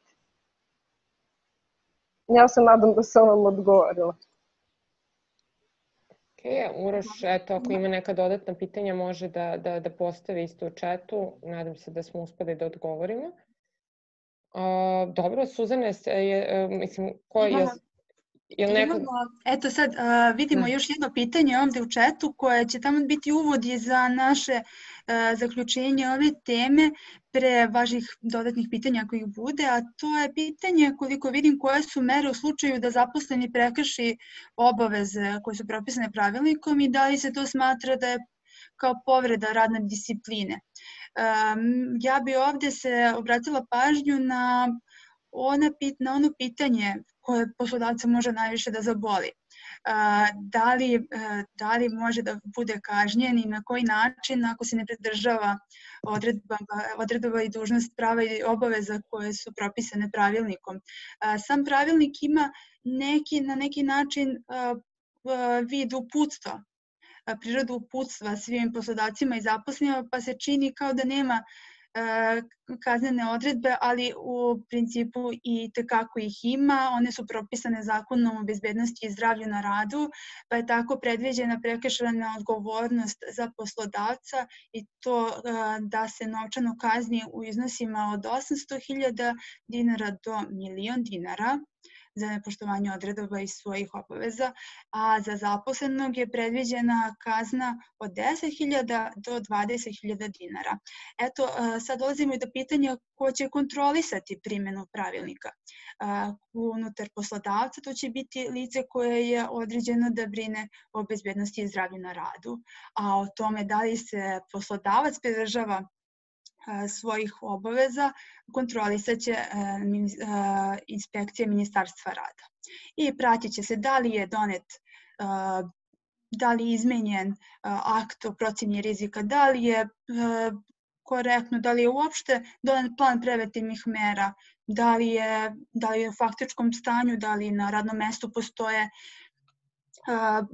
Ja se nadam da sam vam odgovorila. Uroš, eto, ako ima neka dodatna pitanja, može da postavi isto u chatu. Nadam se da smo uspeli da odgovorimo. Dobro, Suzane, mislim, ko je... Eto sad vidimo još jedno pitanje ovde u chatu koje će tamo biti uvod za naše zaključenje ove teme pre vaših dodatnih pitanja kojih bude, a to je pitanje, koliko vidim, koje su mere u slučaju da zaposleni prekrši obaveze koje su propisane pravilnikom i da li se to smatra da je kao povreda radne discipline. Ja bi ovde se obratila pažnju na ono pitanje koje poslodavca može najviše da zaboli. Da li može da bude kažnjen i na koji način ako se ne pridržava odredaba i dužnost prava i obaveza koje su propisane pravilnikom. Sam pravilnik ima na neki način vid uputstva, prirodu uputstva svim poslodavcima i zaposlenima, pa se čini kao da nema kaznene odredbe, ali u principu i tekako ih ima. One su propisane Zakonom o bezbednosti i zdravlju na radu, pa je tako predviđena prekršajna odgovornost za poslodavca i to da se novčano kazni u iznosima od 800.000 dinara do 1.000.000 dinara za nepoštovanje odredaba i svojih obaveza, a za zaposlenog je predviđena kazna od 10.000 do 20.000 dinara. Eto, sad dolazimo i do pitanja ko će kontrolisati primjenu pravilnika. Unutar poslodavca to će biti lice koje je određeno da brine o bezbednosti i zdravlju na radu, a o tome da li se poslodavac pridržava svojih obaveza kontrolisat će inspekcija Ministarstva rada. I pratit će se da li je donet, da li je izmenjen akt o procjeni rizika, da li je korektno, da li je uopšte donet plan preventivnih mera, da li je u faktičkom stanju, da li na radnom mestu postoje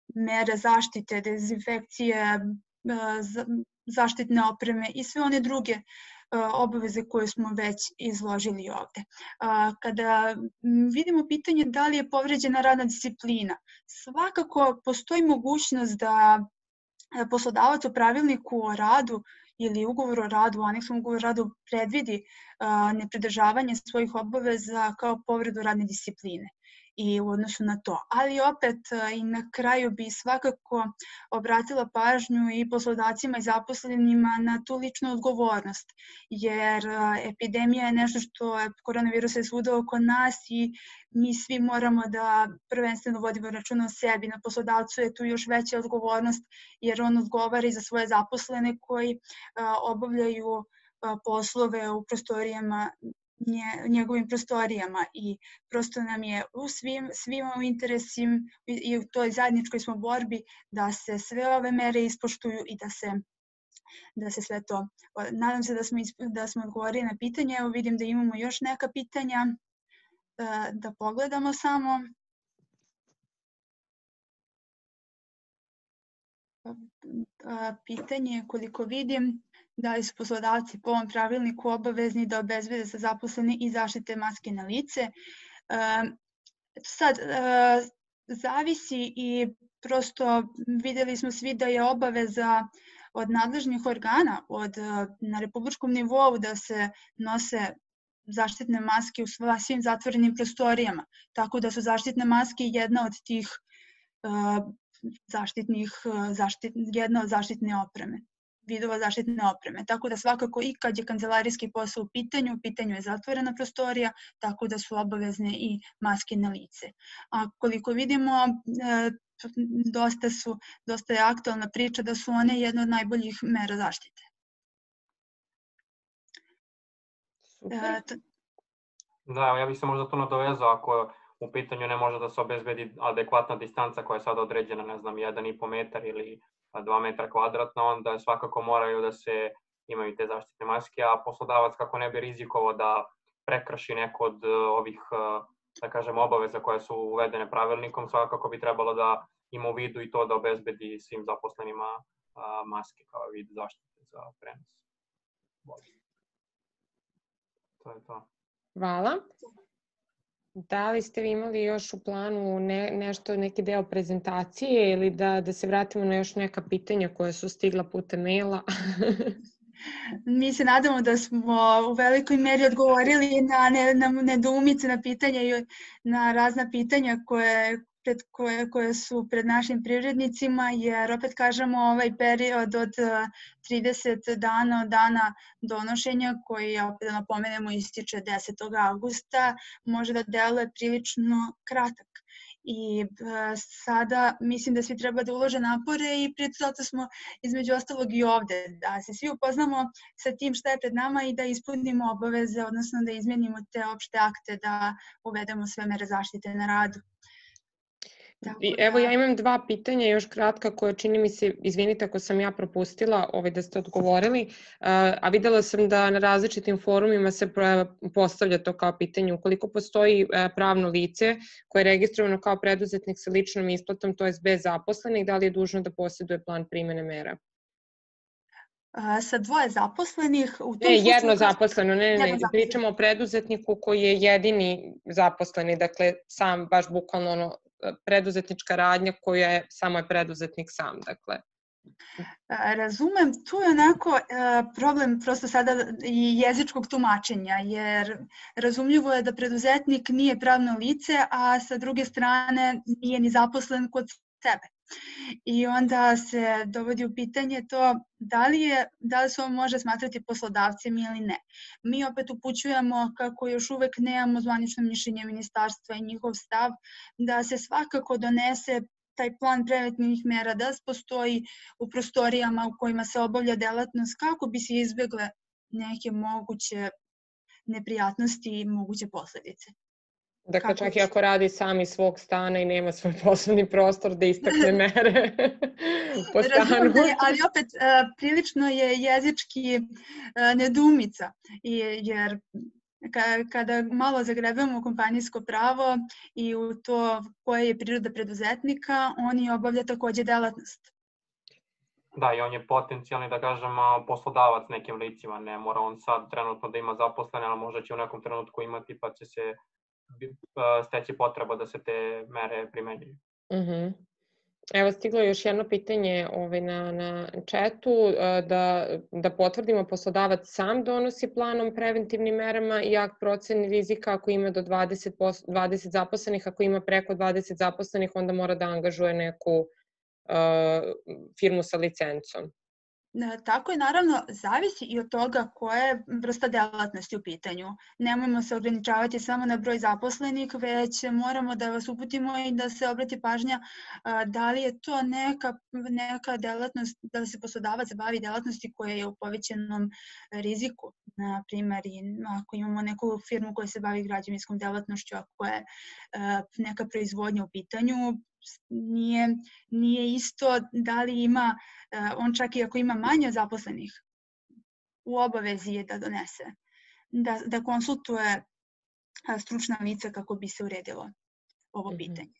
mere zaštite, dezinfekcije, zaštitne opreme i sve one druge obaveze koje smo već izložili ovde. Kada vidimo pitanje da li je povređena radna disciplina, svakako postoji mogućnost da poslodavac u pravilniku o radu ili ugovor o radu, aneksom ugovor o radu predvidi nepridržavanje svojih obaveza kao povredu radne discipline i u odnosu na to. Ali opet i na kraju bi svakako obratila pažnju i poslodavcima i zaposlenima na tu ličnu odgovornost, jer epidemija je nešto što je, koronavirus je svuda oko nas i mi svi moramo da prvenstveno vodimo računa o sebi. Na poslodavcu je tu još veća odgovornost jer on odgovara i za svoje zaposlene koji obavljaju poslove u prostorijama, njegovim prostorijama i prosto nam je svima u interesu i u toj zajedničkoj smo borbi da se sve ove mere ispoštuju i da se sve to. Nadam se da smo odgovorili na pitanje. Evo vidim da imamo još neka pitanja. Da pogledamo samo. Pitanje je, koliko vidim, da li su poslodavci po ovom pravilniku obavezni da obezbede za zaposlene i zaštite maske na lice. Sad, zavisi i prosto videli smo svi da je obaveza od nadležnih organa na republičkom nivou da se nose zaštitne maske u svim zatvorenim prostorijama. Tako da su zaštitne maske jedna od tih jedna od zaštitne opreme, vidova zaštitne opreme. Tako da svakako i kad je kancelarijski posao u pitanju je zatvorena prostorija, tako da su obavezne i maske na lice. A koliko vidimo, dosta je aktualna priča da su one jedna od najboljih mera zaštite. Super. Da, ja bih se možda to nadovezao, ako u pitanju ne može da se obezbedi adekvatna distanca koja je sada određena, ne znam, 1,5 metar ili 2 metra kvadratna, onda svakako moraju da se imaju te zaštitne maske, a poslodavac kako ne bi rizikovao da prekrši neko od ovih, da kažem, obaveza koje su uvedene pravilnikom, svakako bi trebalo da ima u vidu i to da obezbedi svim zaposlenima maske kao vid zaštite za prenos. To je to. Hvala. Da li ste vi imali još u planu neki deo prezentacije ili da se vratimo na još neka pitanja koja su stigla putem maila? Mi se nadamo da smo u velikoj meri odgovorili na nedoumice, na pitanja i na razna pitanja koje su pred našim privrednicima, jer opet kažemo ovaj period od 30 dana od dana donošenja, koji opet da napomenemo ističe 10. augusta, može da deluje prilično kratak. I sada mislim da svi treba da ulože napore i zato smo između ostalog i ovde, da se svi upoznamo sa tim šta je pred nama i da ispunimo obaveze, odnosno da izmenimo te opšte akte, da uvedemo sve mere zaštite na radu. Evo ja imam 2 pitanja još kratka koje čini mi se, izvinite ako sam ja propustila da ste odgovorili, a videla sam da na različitim forumima se postavlja to kao pitanje. Ukoliko postoji pravno lice koje je registrovano kao preduzetnik sa ličnom isplatom, to je bez zaposlenih, da li je dužno da posjeduje plan primene mera? Sa 2 zaposlenih... Jedno zaposleno, ne, pričamo o preduzetniku koji je jedini zaposleni, dakle sam baš bukvalno preduzetnička radnja koja je samo je preduzetnik sam, dakle. Razumem, tu je onako problem prosto sada i jezičkog tumačenja, jer razumljivo je da preduzetnik nije pravno lice, a sa druge strane nije ni zaposlen kod sebe. I onda se dovodi u pitanje to da li se on može smatrati poslodavcem ili ne. Mi opet upućujemo kako još uvek nemamo zvanično mišljenje ministarstva i njihov stav da se svakako donese taj plan preventivnih mera, da postoji u prostorijama u kojima se obavlja delatnost kako bi se izbegle neke moguće neprijatnosti i moguće posledice. Dakle, čak i ako radi sam iz svog stana i nema svoj poslovni prostor da istakne mere po stanu. Razumem, ali opet prilično je jezički nedoumica, jer Kada malo zagrebemo u kompanijsko pravo i u to koja je priroda preduzetnika, on i obavlja takođe delatnost. Da, i on je potencijalni, da kažem, poslodavac nekim licima. Ne mora on sad trenutno da ima zaposlene, ali možda će u nekom trenutku imati pa će se steći potreba da se te mere primenjuju. Evo, stiglo je još jedno pitanje na chatu, da potvrdimo, poslodavac sam donosi planom preventivnim merama i akt procene rizika ako ima do 20 zaposlenih, ako ima preko 20 zaposlenih, onda mora da angažuje neku firmu sa licencom. Tako je, naravno, zavisi i od toga koja je vrsta delatnosti u pitanju. Nemojmo se ograničavati samo na broj zaposlenih, već moramo da vas uputimo i da se obrati pažnja da li je to neka delatnost, da li se poslodavac bavi delatnosti koja je u povećanom riziku. Na primjer, ako imamo neku firmu koja se bavi građevinskom delatnošću, ako je neka proizvodnja u pitanju, nije isto da li ima, on čak i ako ima manje zaposlenih, u obavezi je da donese, da konsultuje stručna lica kako bi se uredilo ovo pitanje.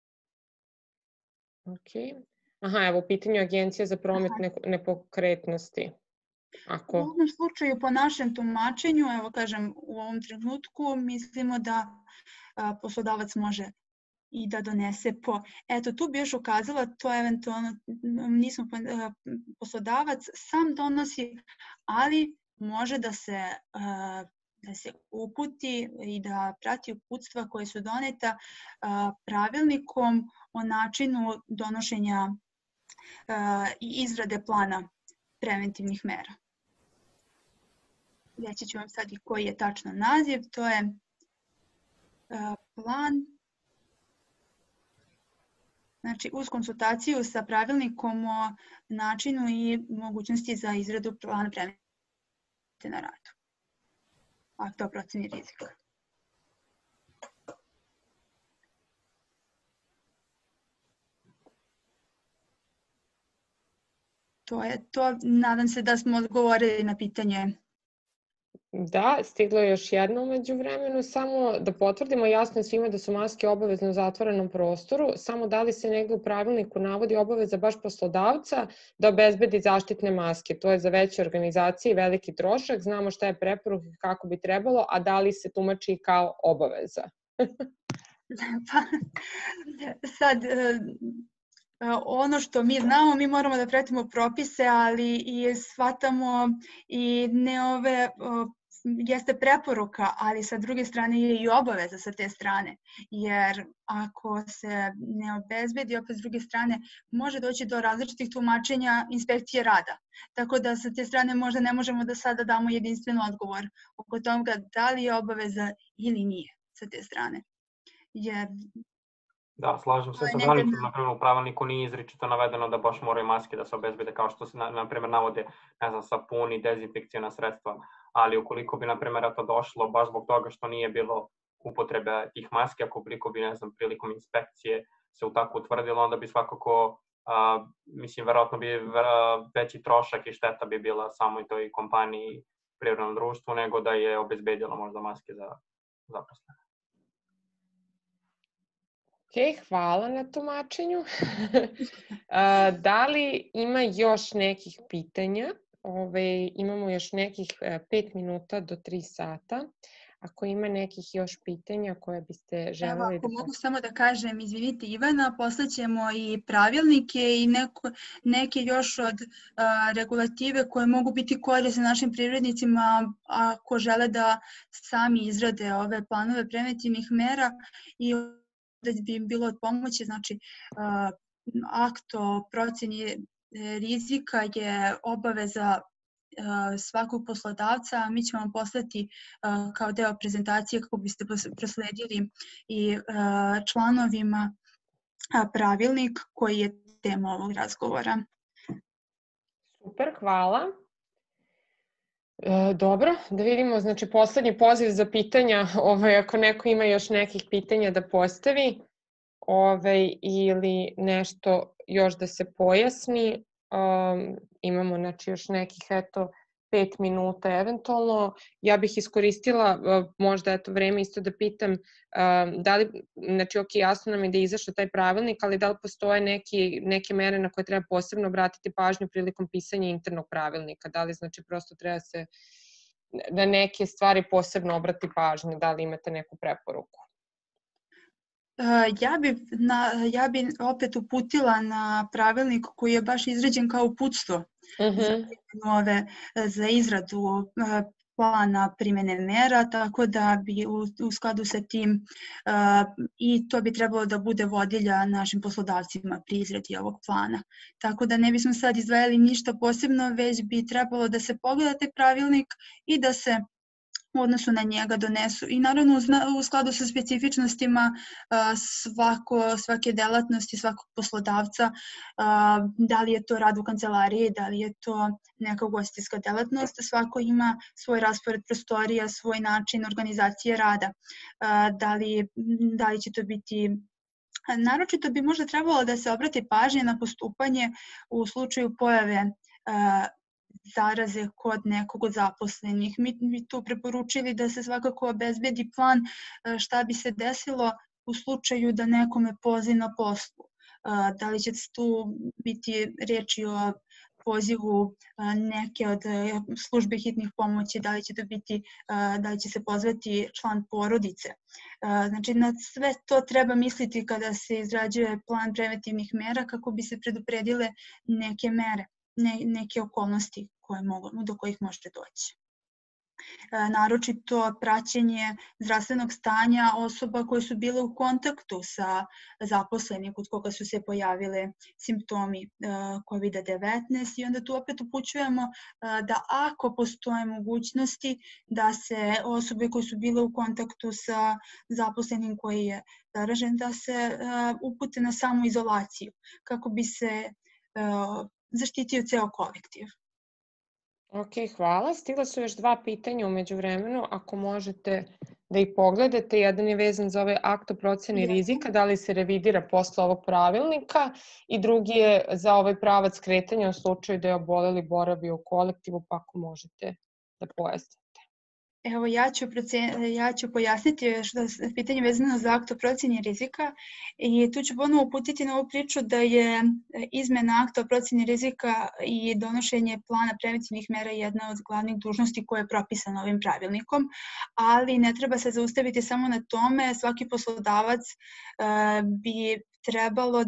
Ok. Aha, evo, u pitanju Agencije za promet nepokretnosti. U ovom slučaju, po našem tumačenju, evo kažem, u ovom trenutku mislimo da poslodavac može i da donese Eto, tu bi još ukazala, to eventualno nismo poslodavac sam donosi, ali može da se uputi i da prati uputstva koje su doneta pravilnikom o načinu donošenja i izrade plana preventivnih mera. Reći ću vam sad i koji je tačno naziv, to je plan, znači uz konsultaciju sa pravilnikom o načinu i mogućnosti za izradu plana preventivne na radu. Akta o proceni rizika. To je to. Nadam se da smo odgovorili na pitanje. Da, stiglo je još jedno umeđu vremenu. Samo da potvrdimo, jasno je svima da su maske obavezne u zatvorenom prostoru, samo da li se negde u pravilniku navodi obaveza baš poslodavca da obezbedi zaštitne maske. To je za veće organizacije veliki trošak, znamo šta je preporuka i kako bi trebalo, a da li se tumači kao obaveza? Sad, ono što mi znamo, mi moramo da pratimo propise, ali i shvatamo i ne ove, jeste preporuka, ali sa druge strane je i obaveza sa te strane, jer ako se ne obezbedi, opet s druge strane može doći do različitih tumačenja inspekcije rada. Tako da sa te strane možda ne možemo da sada damo jedinstven odgovor oko toga da li je obaveza ili nije sa te strane. Jer da, slažem se sa Danicom, na primjer u pravilniku nije izričito navedeno da baš moraju maske da se obezbede, kao što se na primjer navode, ne znam, sapuni, dezinfekcijona sredstva, ali ukoliko bi na primjer to došlo baš zbog toga što nije bilo upotrebe tih maske, ukoliko bi, ne znam, prilikom inspekcije se u tako utvrdilo, onda bi svakako, mislim, verovatno bi veći trošak i šteta bi bila samoj toj kompaniji, privrednom društvu, nego da je obezbedilo možda maske za zaposlene. Ok, hvala na tumačenju. Da li ima još nekih pitanja? Imamo još nekih 5 minuta do 3 sata. Ako ima nekih još pitanja koje biste želeli Ako mogu samo da kažem, izvinite Ivana, poslaćemo i pravilnike i neke još od regulative koje mogu biti korisne našim privrednicima ako žele da sami izrade ove planove preventivnih mera i da bi im bilo od pomoći, znači akt o proceni rizika je obaveza svakog poslodavca, a mi ćemo vam poslati kao deo prezentacije kako biste prosledili i članovima pravilnik koji je tema ovog razgovora. Super, hvala. Dobro, da vidimo, znači poslednji poziv za pitanja, ako neko ima još nekih pitanja da postavi ili nešto još da se pojasni. Imamo znači još nekih 5 minuta eventualno. Ja bih iskoristila možda vreme isto da pitam da li, znači ok, jasno nam je da je izašao taj pravilnik, ali da li postoje neke mere na koje treba posebno obratiti pažnju prilikom pisanja internog pravilnika? Da li znači prosto treba se na neke stvari posebno obrati pažnju? Da li imate neku preporuku? Ja bi opet uputila na pravilnik koji je baš izrađen kao uputstvo za izradu plana primene mera, tako da bi u skladu sa tim i to bi trebalo da bude vodilja našim poslodavcima pri izradi ovog plana. Tako da ne bismo sad izdvajali ništa posebno, već bi trebalo da se pogleda taj pravilnik i da se u odnosu na njega donesu i naravno u skladu sa specifičnostima svake delatnosti, svakog poslodavca, da li je to rad u kancelariji, da li je to neka ugostiteljska delatnost, svako ima svoj raspored prostorija, svoj način organizacije rada, da li će to biti. Naročito bi možda trebalo da se obrati pažnje na postupanje u slučaju pojave zaraze kod nekog od zaposlenih. Mi tu preporučili da se svakako obezbedi plan šta bi se desilo u slučaju da nekome poziv na poslu. Da li će tu biti reči o pozivu neke od službe hitnih pomoći, da li će se pozvati član porodice. Znači, na sve to treba misliti kada se izrađuje plan preventivnih mera kako bi se predupredile neke mere, neke okolnosti do kojih može doći. Naročito praćenje zdravstvenog stanja osoba koje su bile u kontaktu sa zaposlenim kod koga su se pojavile simptomi COVID-19 i onda tu opet upućujemo da ako postoje mogućnosti da se osobe koje su bile u kontaktu sa zaposlenim koji je zaražen da se upute na samoizolaciju kako bi se zaštitio ceo kolektiv. Ok, hvala. Stigla su još 2 pitanja u međuvremenu, ako možete da ih pogledate. Jedan je vezan za ovaj akt o proceni rizika, da li se revidira posle ovog pravilnika, i drugi je za ovaj pravac kretanja u slučaju da je oboleli boravio u kolektivu, pa ako možete da pojasnite. Evo, ja ću pojasniti što je pitanje vezano za akt o proceni rizika i tu ću ponovo uputiti na ovu priču da je izmena akta o proceni rizika i donošenje plana preventivnih mera jedna od glavnih dužnosti koja je propisana ovim pravilnikom, ali ne treba se zaustaviti samo na tome. Svaki poslodavac bi trebalo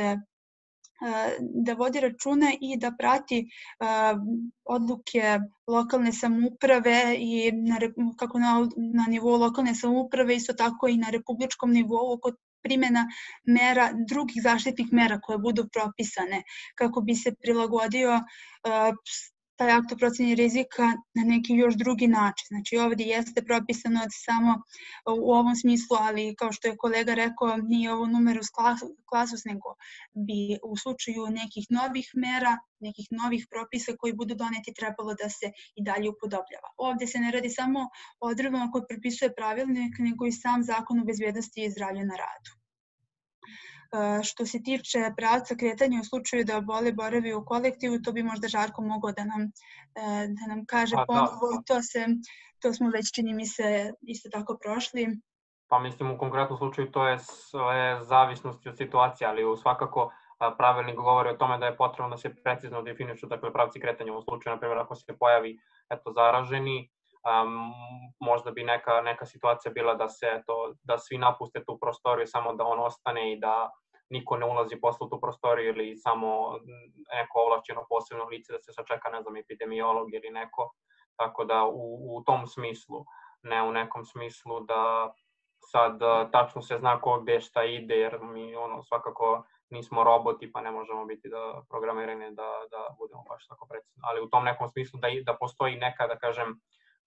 da vodi računa i da prati odluke lokalne samouprave i kako na nivou lokalne samouprave, isto tako i na republičkom nivou kod primjena mera, drugih zaštitnih mera koje budu propisane kako bi se prilagodio taj akt o proceni rizika na neki još drugi način. Znači ovdje jeste propisano samo u ovom smislu, ali kao što je kolega rekao, nije ovo numerus clausus, nego bi u slučaju nekih novih mera, nekih novih propisa koji budu doneti trebalo da se i dalje upodobljava. Ovdje se ne radi samo o odredbama koje propisuje pravilnik, nego i sam zakon o bezbednosti i zdravlju na radu. Što se tiče pravca kretanja u slučaju da obole boravi u kolektivu, to bi možda Žarko mogao da nam kaže ponovo. To smo već, čini mi se, isto tako prošli. Pa mislim, u konkretnom slučaju to je sve zavisnosti od situacije, ali svakako pravilnik govori o tome da je potrebno da se precizno definišu pravci kretanja u slučaju, na primjer, ako se pojavi zaraženi, možda bi neka situacija bila da svi napuste tu prostoriju, samo da on ostane i da niko ne ulazi posle u tu prostoriju ili samo neko ovlašćeno posebno lice da se sačeka, ne znam, epidemiolog ili neko. Tako da u tom smislu, ne u nekom smislu da sad tačno se zna ko gde šta ide, jer mi svakako nismo roboti pa ne možemo biti programirani da budemo baš tako precizni. Ali u tom nekom smislu da postoji neka, da kažem,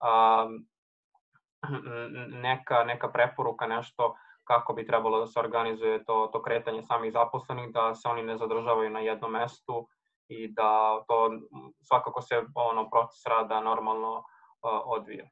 neka preporuka, nešto kako bi trebalo da se organizuje to kretanje samih zaposlenih, da se oni ne zadržavaju na jednom mestu i da to svakako se proces rada normalno odvija.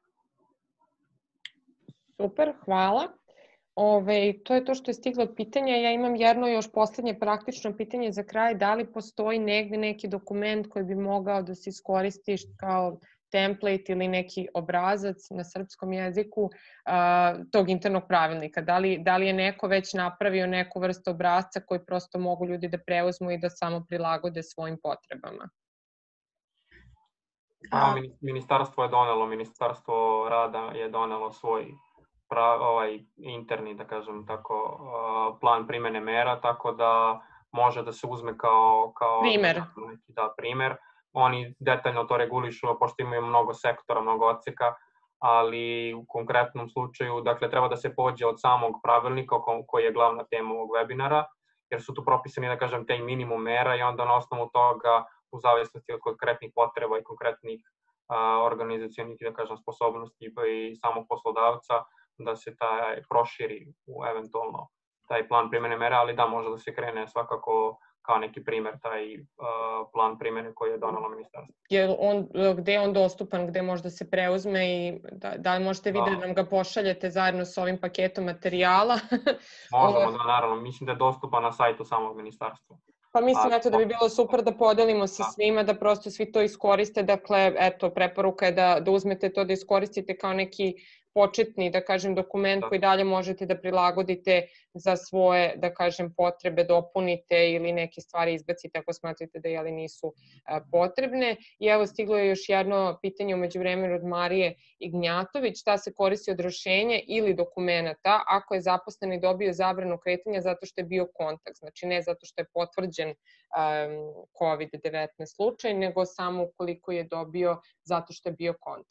Super, hvala. To je to što je stiglo od pitanja. Ja imam jedno još poslednje praktično pitanje za kraj. Da li postoji negde neki dokument koji bi mogao da se iskoristi kao template ili neki obrazac na srpskom jeziku tog internog pravilnika? Da li je neko već napravio neku vrstu obrazca koji prosto mogu ljudi da preuzmu i da samo prilagode svojim potrebama? Ministarstvo rada je donelo svoj interni, da kažem tako, plan primene mera, tako da može da se uzme kao primer. Oni detaljno to regulišu, pošto imaju mnogo sektora, mnogo odseka, ali u konkretnom slučaju, dakle, treba da se pođe od samog pravilnika koji je glavna tema ovog webinara, jer su tu propisani, da kažem, taj minimum mera i onda na osnovu toga, u zavisnosti od konkretnih potreba i konkretnih organizacionih, da kažem, sposobnosti i samog poslodavca, da se taj proširi eventualno taj plan primene mera, ali da, može da se krene svakako kao neki primer, taj plan primene koji je donalo ministarstvo. Gde je on dostupan, gde može da se preuzme i da li možete vi da nam ga pošaljete zajedno sa ovim paketom materijala? Možemo, da, naravno. Mislim da je dostupan na sajtu samog ministarstva. Pa mislim, eto, da bi bilo super da podelimo sa svima, da prosto svi to iskoriste. Dakle, eto, preporuka je da uzmete to, da iskoristite kao neki početni, da kažem, dokument koji dalje možete da prilagodite za svoje, da kažem, potrebe, dopunite ili neke stvari izbacite ako smatrate da nisu potrebne. I evo, stiglo je još jedno pitanje u međuvremenu od Marije Ignjatović. Šta se koristi od rešenja ili dokumenta ako je zaposleni dobio zabranu kretanja zato što je bio kontakt? Znači, ne zato što je potvrđen COVID-19 slučaj, nego samo ukoliko je dobio zato što je bio kontakt.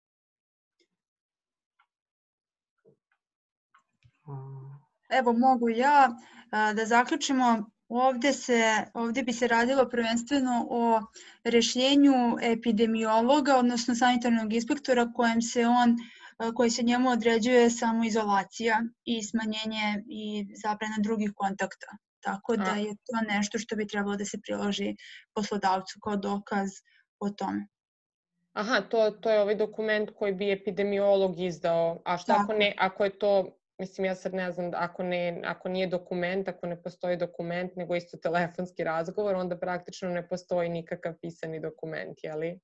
Evo, mogu ja da zaključimo. Ovde bi se radilo prvenstveno o rešenju epidemiologa, odnosno sanitarnog inspektora koji se njemu određuje samoizolacija i smanjenje i zabrana drugih kontakta. Tako da je to nešto što bi trebalo da se priloži poslodavcu kao dokaz o tome. Aha, to je ovaj dokument koji bi epidemiolog izdao. A šta ako je to... Mislim, ja sad ne znam, ako nije dokument, ako ne postoji dokument, nego isto telefonski razgovor, onda praktično ne postoji nikakav pisani dokument, jeli?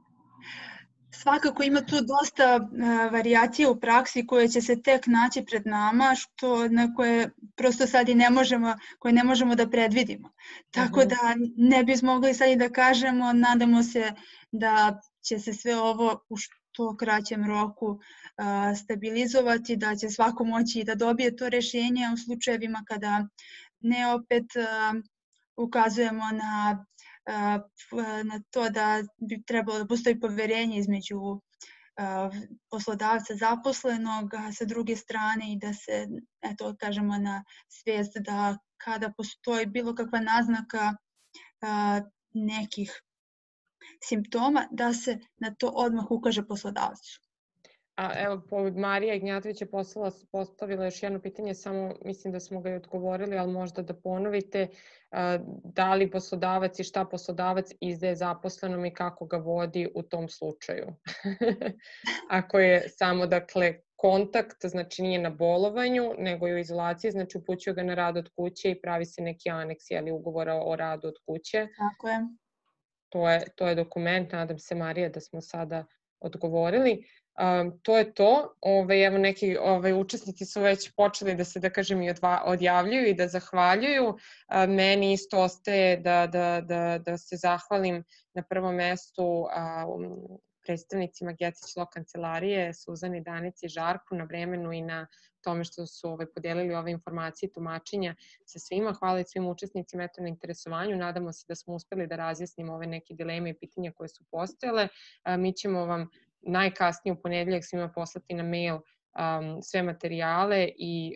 Svakako ima tu dosta varijacija u praksi koje će se tek naći pred nama, na koje prosto sad i ne možemo da predvidimo. Tako da ne bismo mogli sad i da kažemo, nadamo se da će se sve ovo u što kraćem roku stabilizovati, da će svako moći da dobije to rešenje u slučajevima kada ne opet ukazujemo na to da bi trebalo da postoji poverenje između poslodavca zaposlenog, a sa druge strane i da se, eto, kažemo na svijest da kada postoji bilo kakva naznaka nekih simptoma, da se na to odmah ukaže poslodavcu. Evo, Marija Ignjatović je postavila još jedno pitanje, samo mislim da smo ga i odgovorili, ali možda da ponovite. Da li poslodavac i šta poslodavac izdaje zaposlenom i kako ga vodi u tom slučaju? Ako je samo, dakle, kontakt, znači nije na bolovanju, nego je u izolaciji, znači upućuje ga na rad od kuće i pravi se neki aneks ugovora o radu od kuće. Tako je. To je dokument, nadam se, Marija, da smo sada odgovorili. To je to. Evo, neki učesnici su već počeli da se, da kažem, i odjavljuju i da zahvaljuju. Meni isto ostaje da se zahvalim na prvom mestu predstavnicima Gecić Law kancelarije, Suzani, Danici i Žarku na vremenu i na tome što su podelili ove informacije i tumačenja sa svima. Hvala i svim učesnicima na interesovanju. Nadamo se da smo uspeli da razjasnimo ove neke dileme i pitanja koje su postojale. Mi ćemo vam najkasnije u ponedeljak svima poslati na mail sve materijale i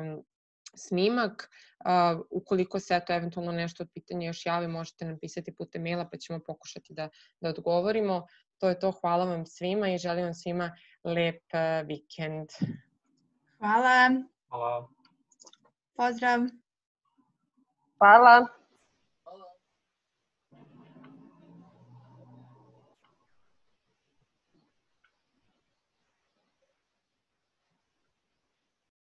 snimak. Ukoliko se eventualno nešto od pitanja još javi, možete nam pisati putem maila pa ćemo pokušati da odgovorimo. To je to. Hvala vam svima i želim vam svima lep vikend. Hvala. Hvala. Pozdrav. Hvala.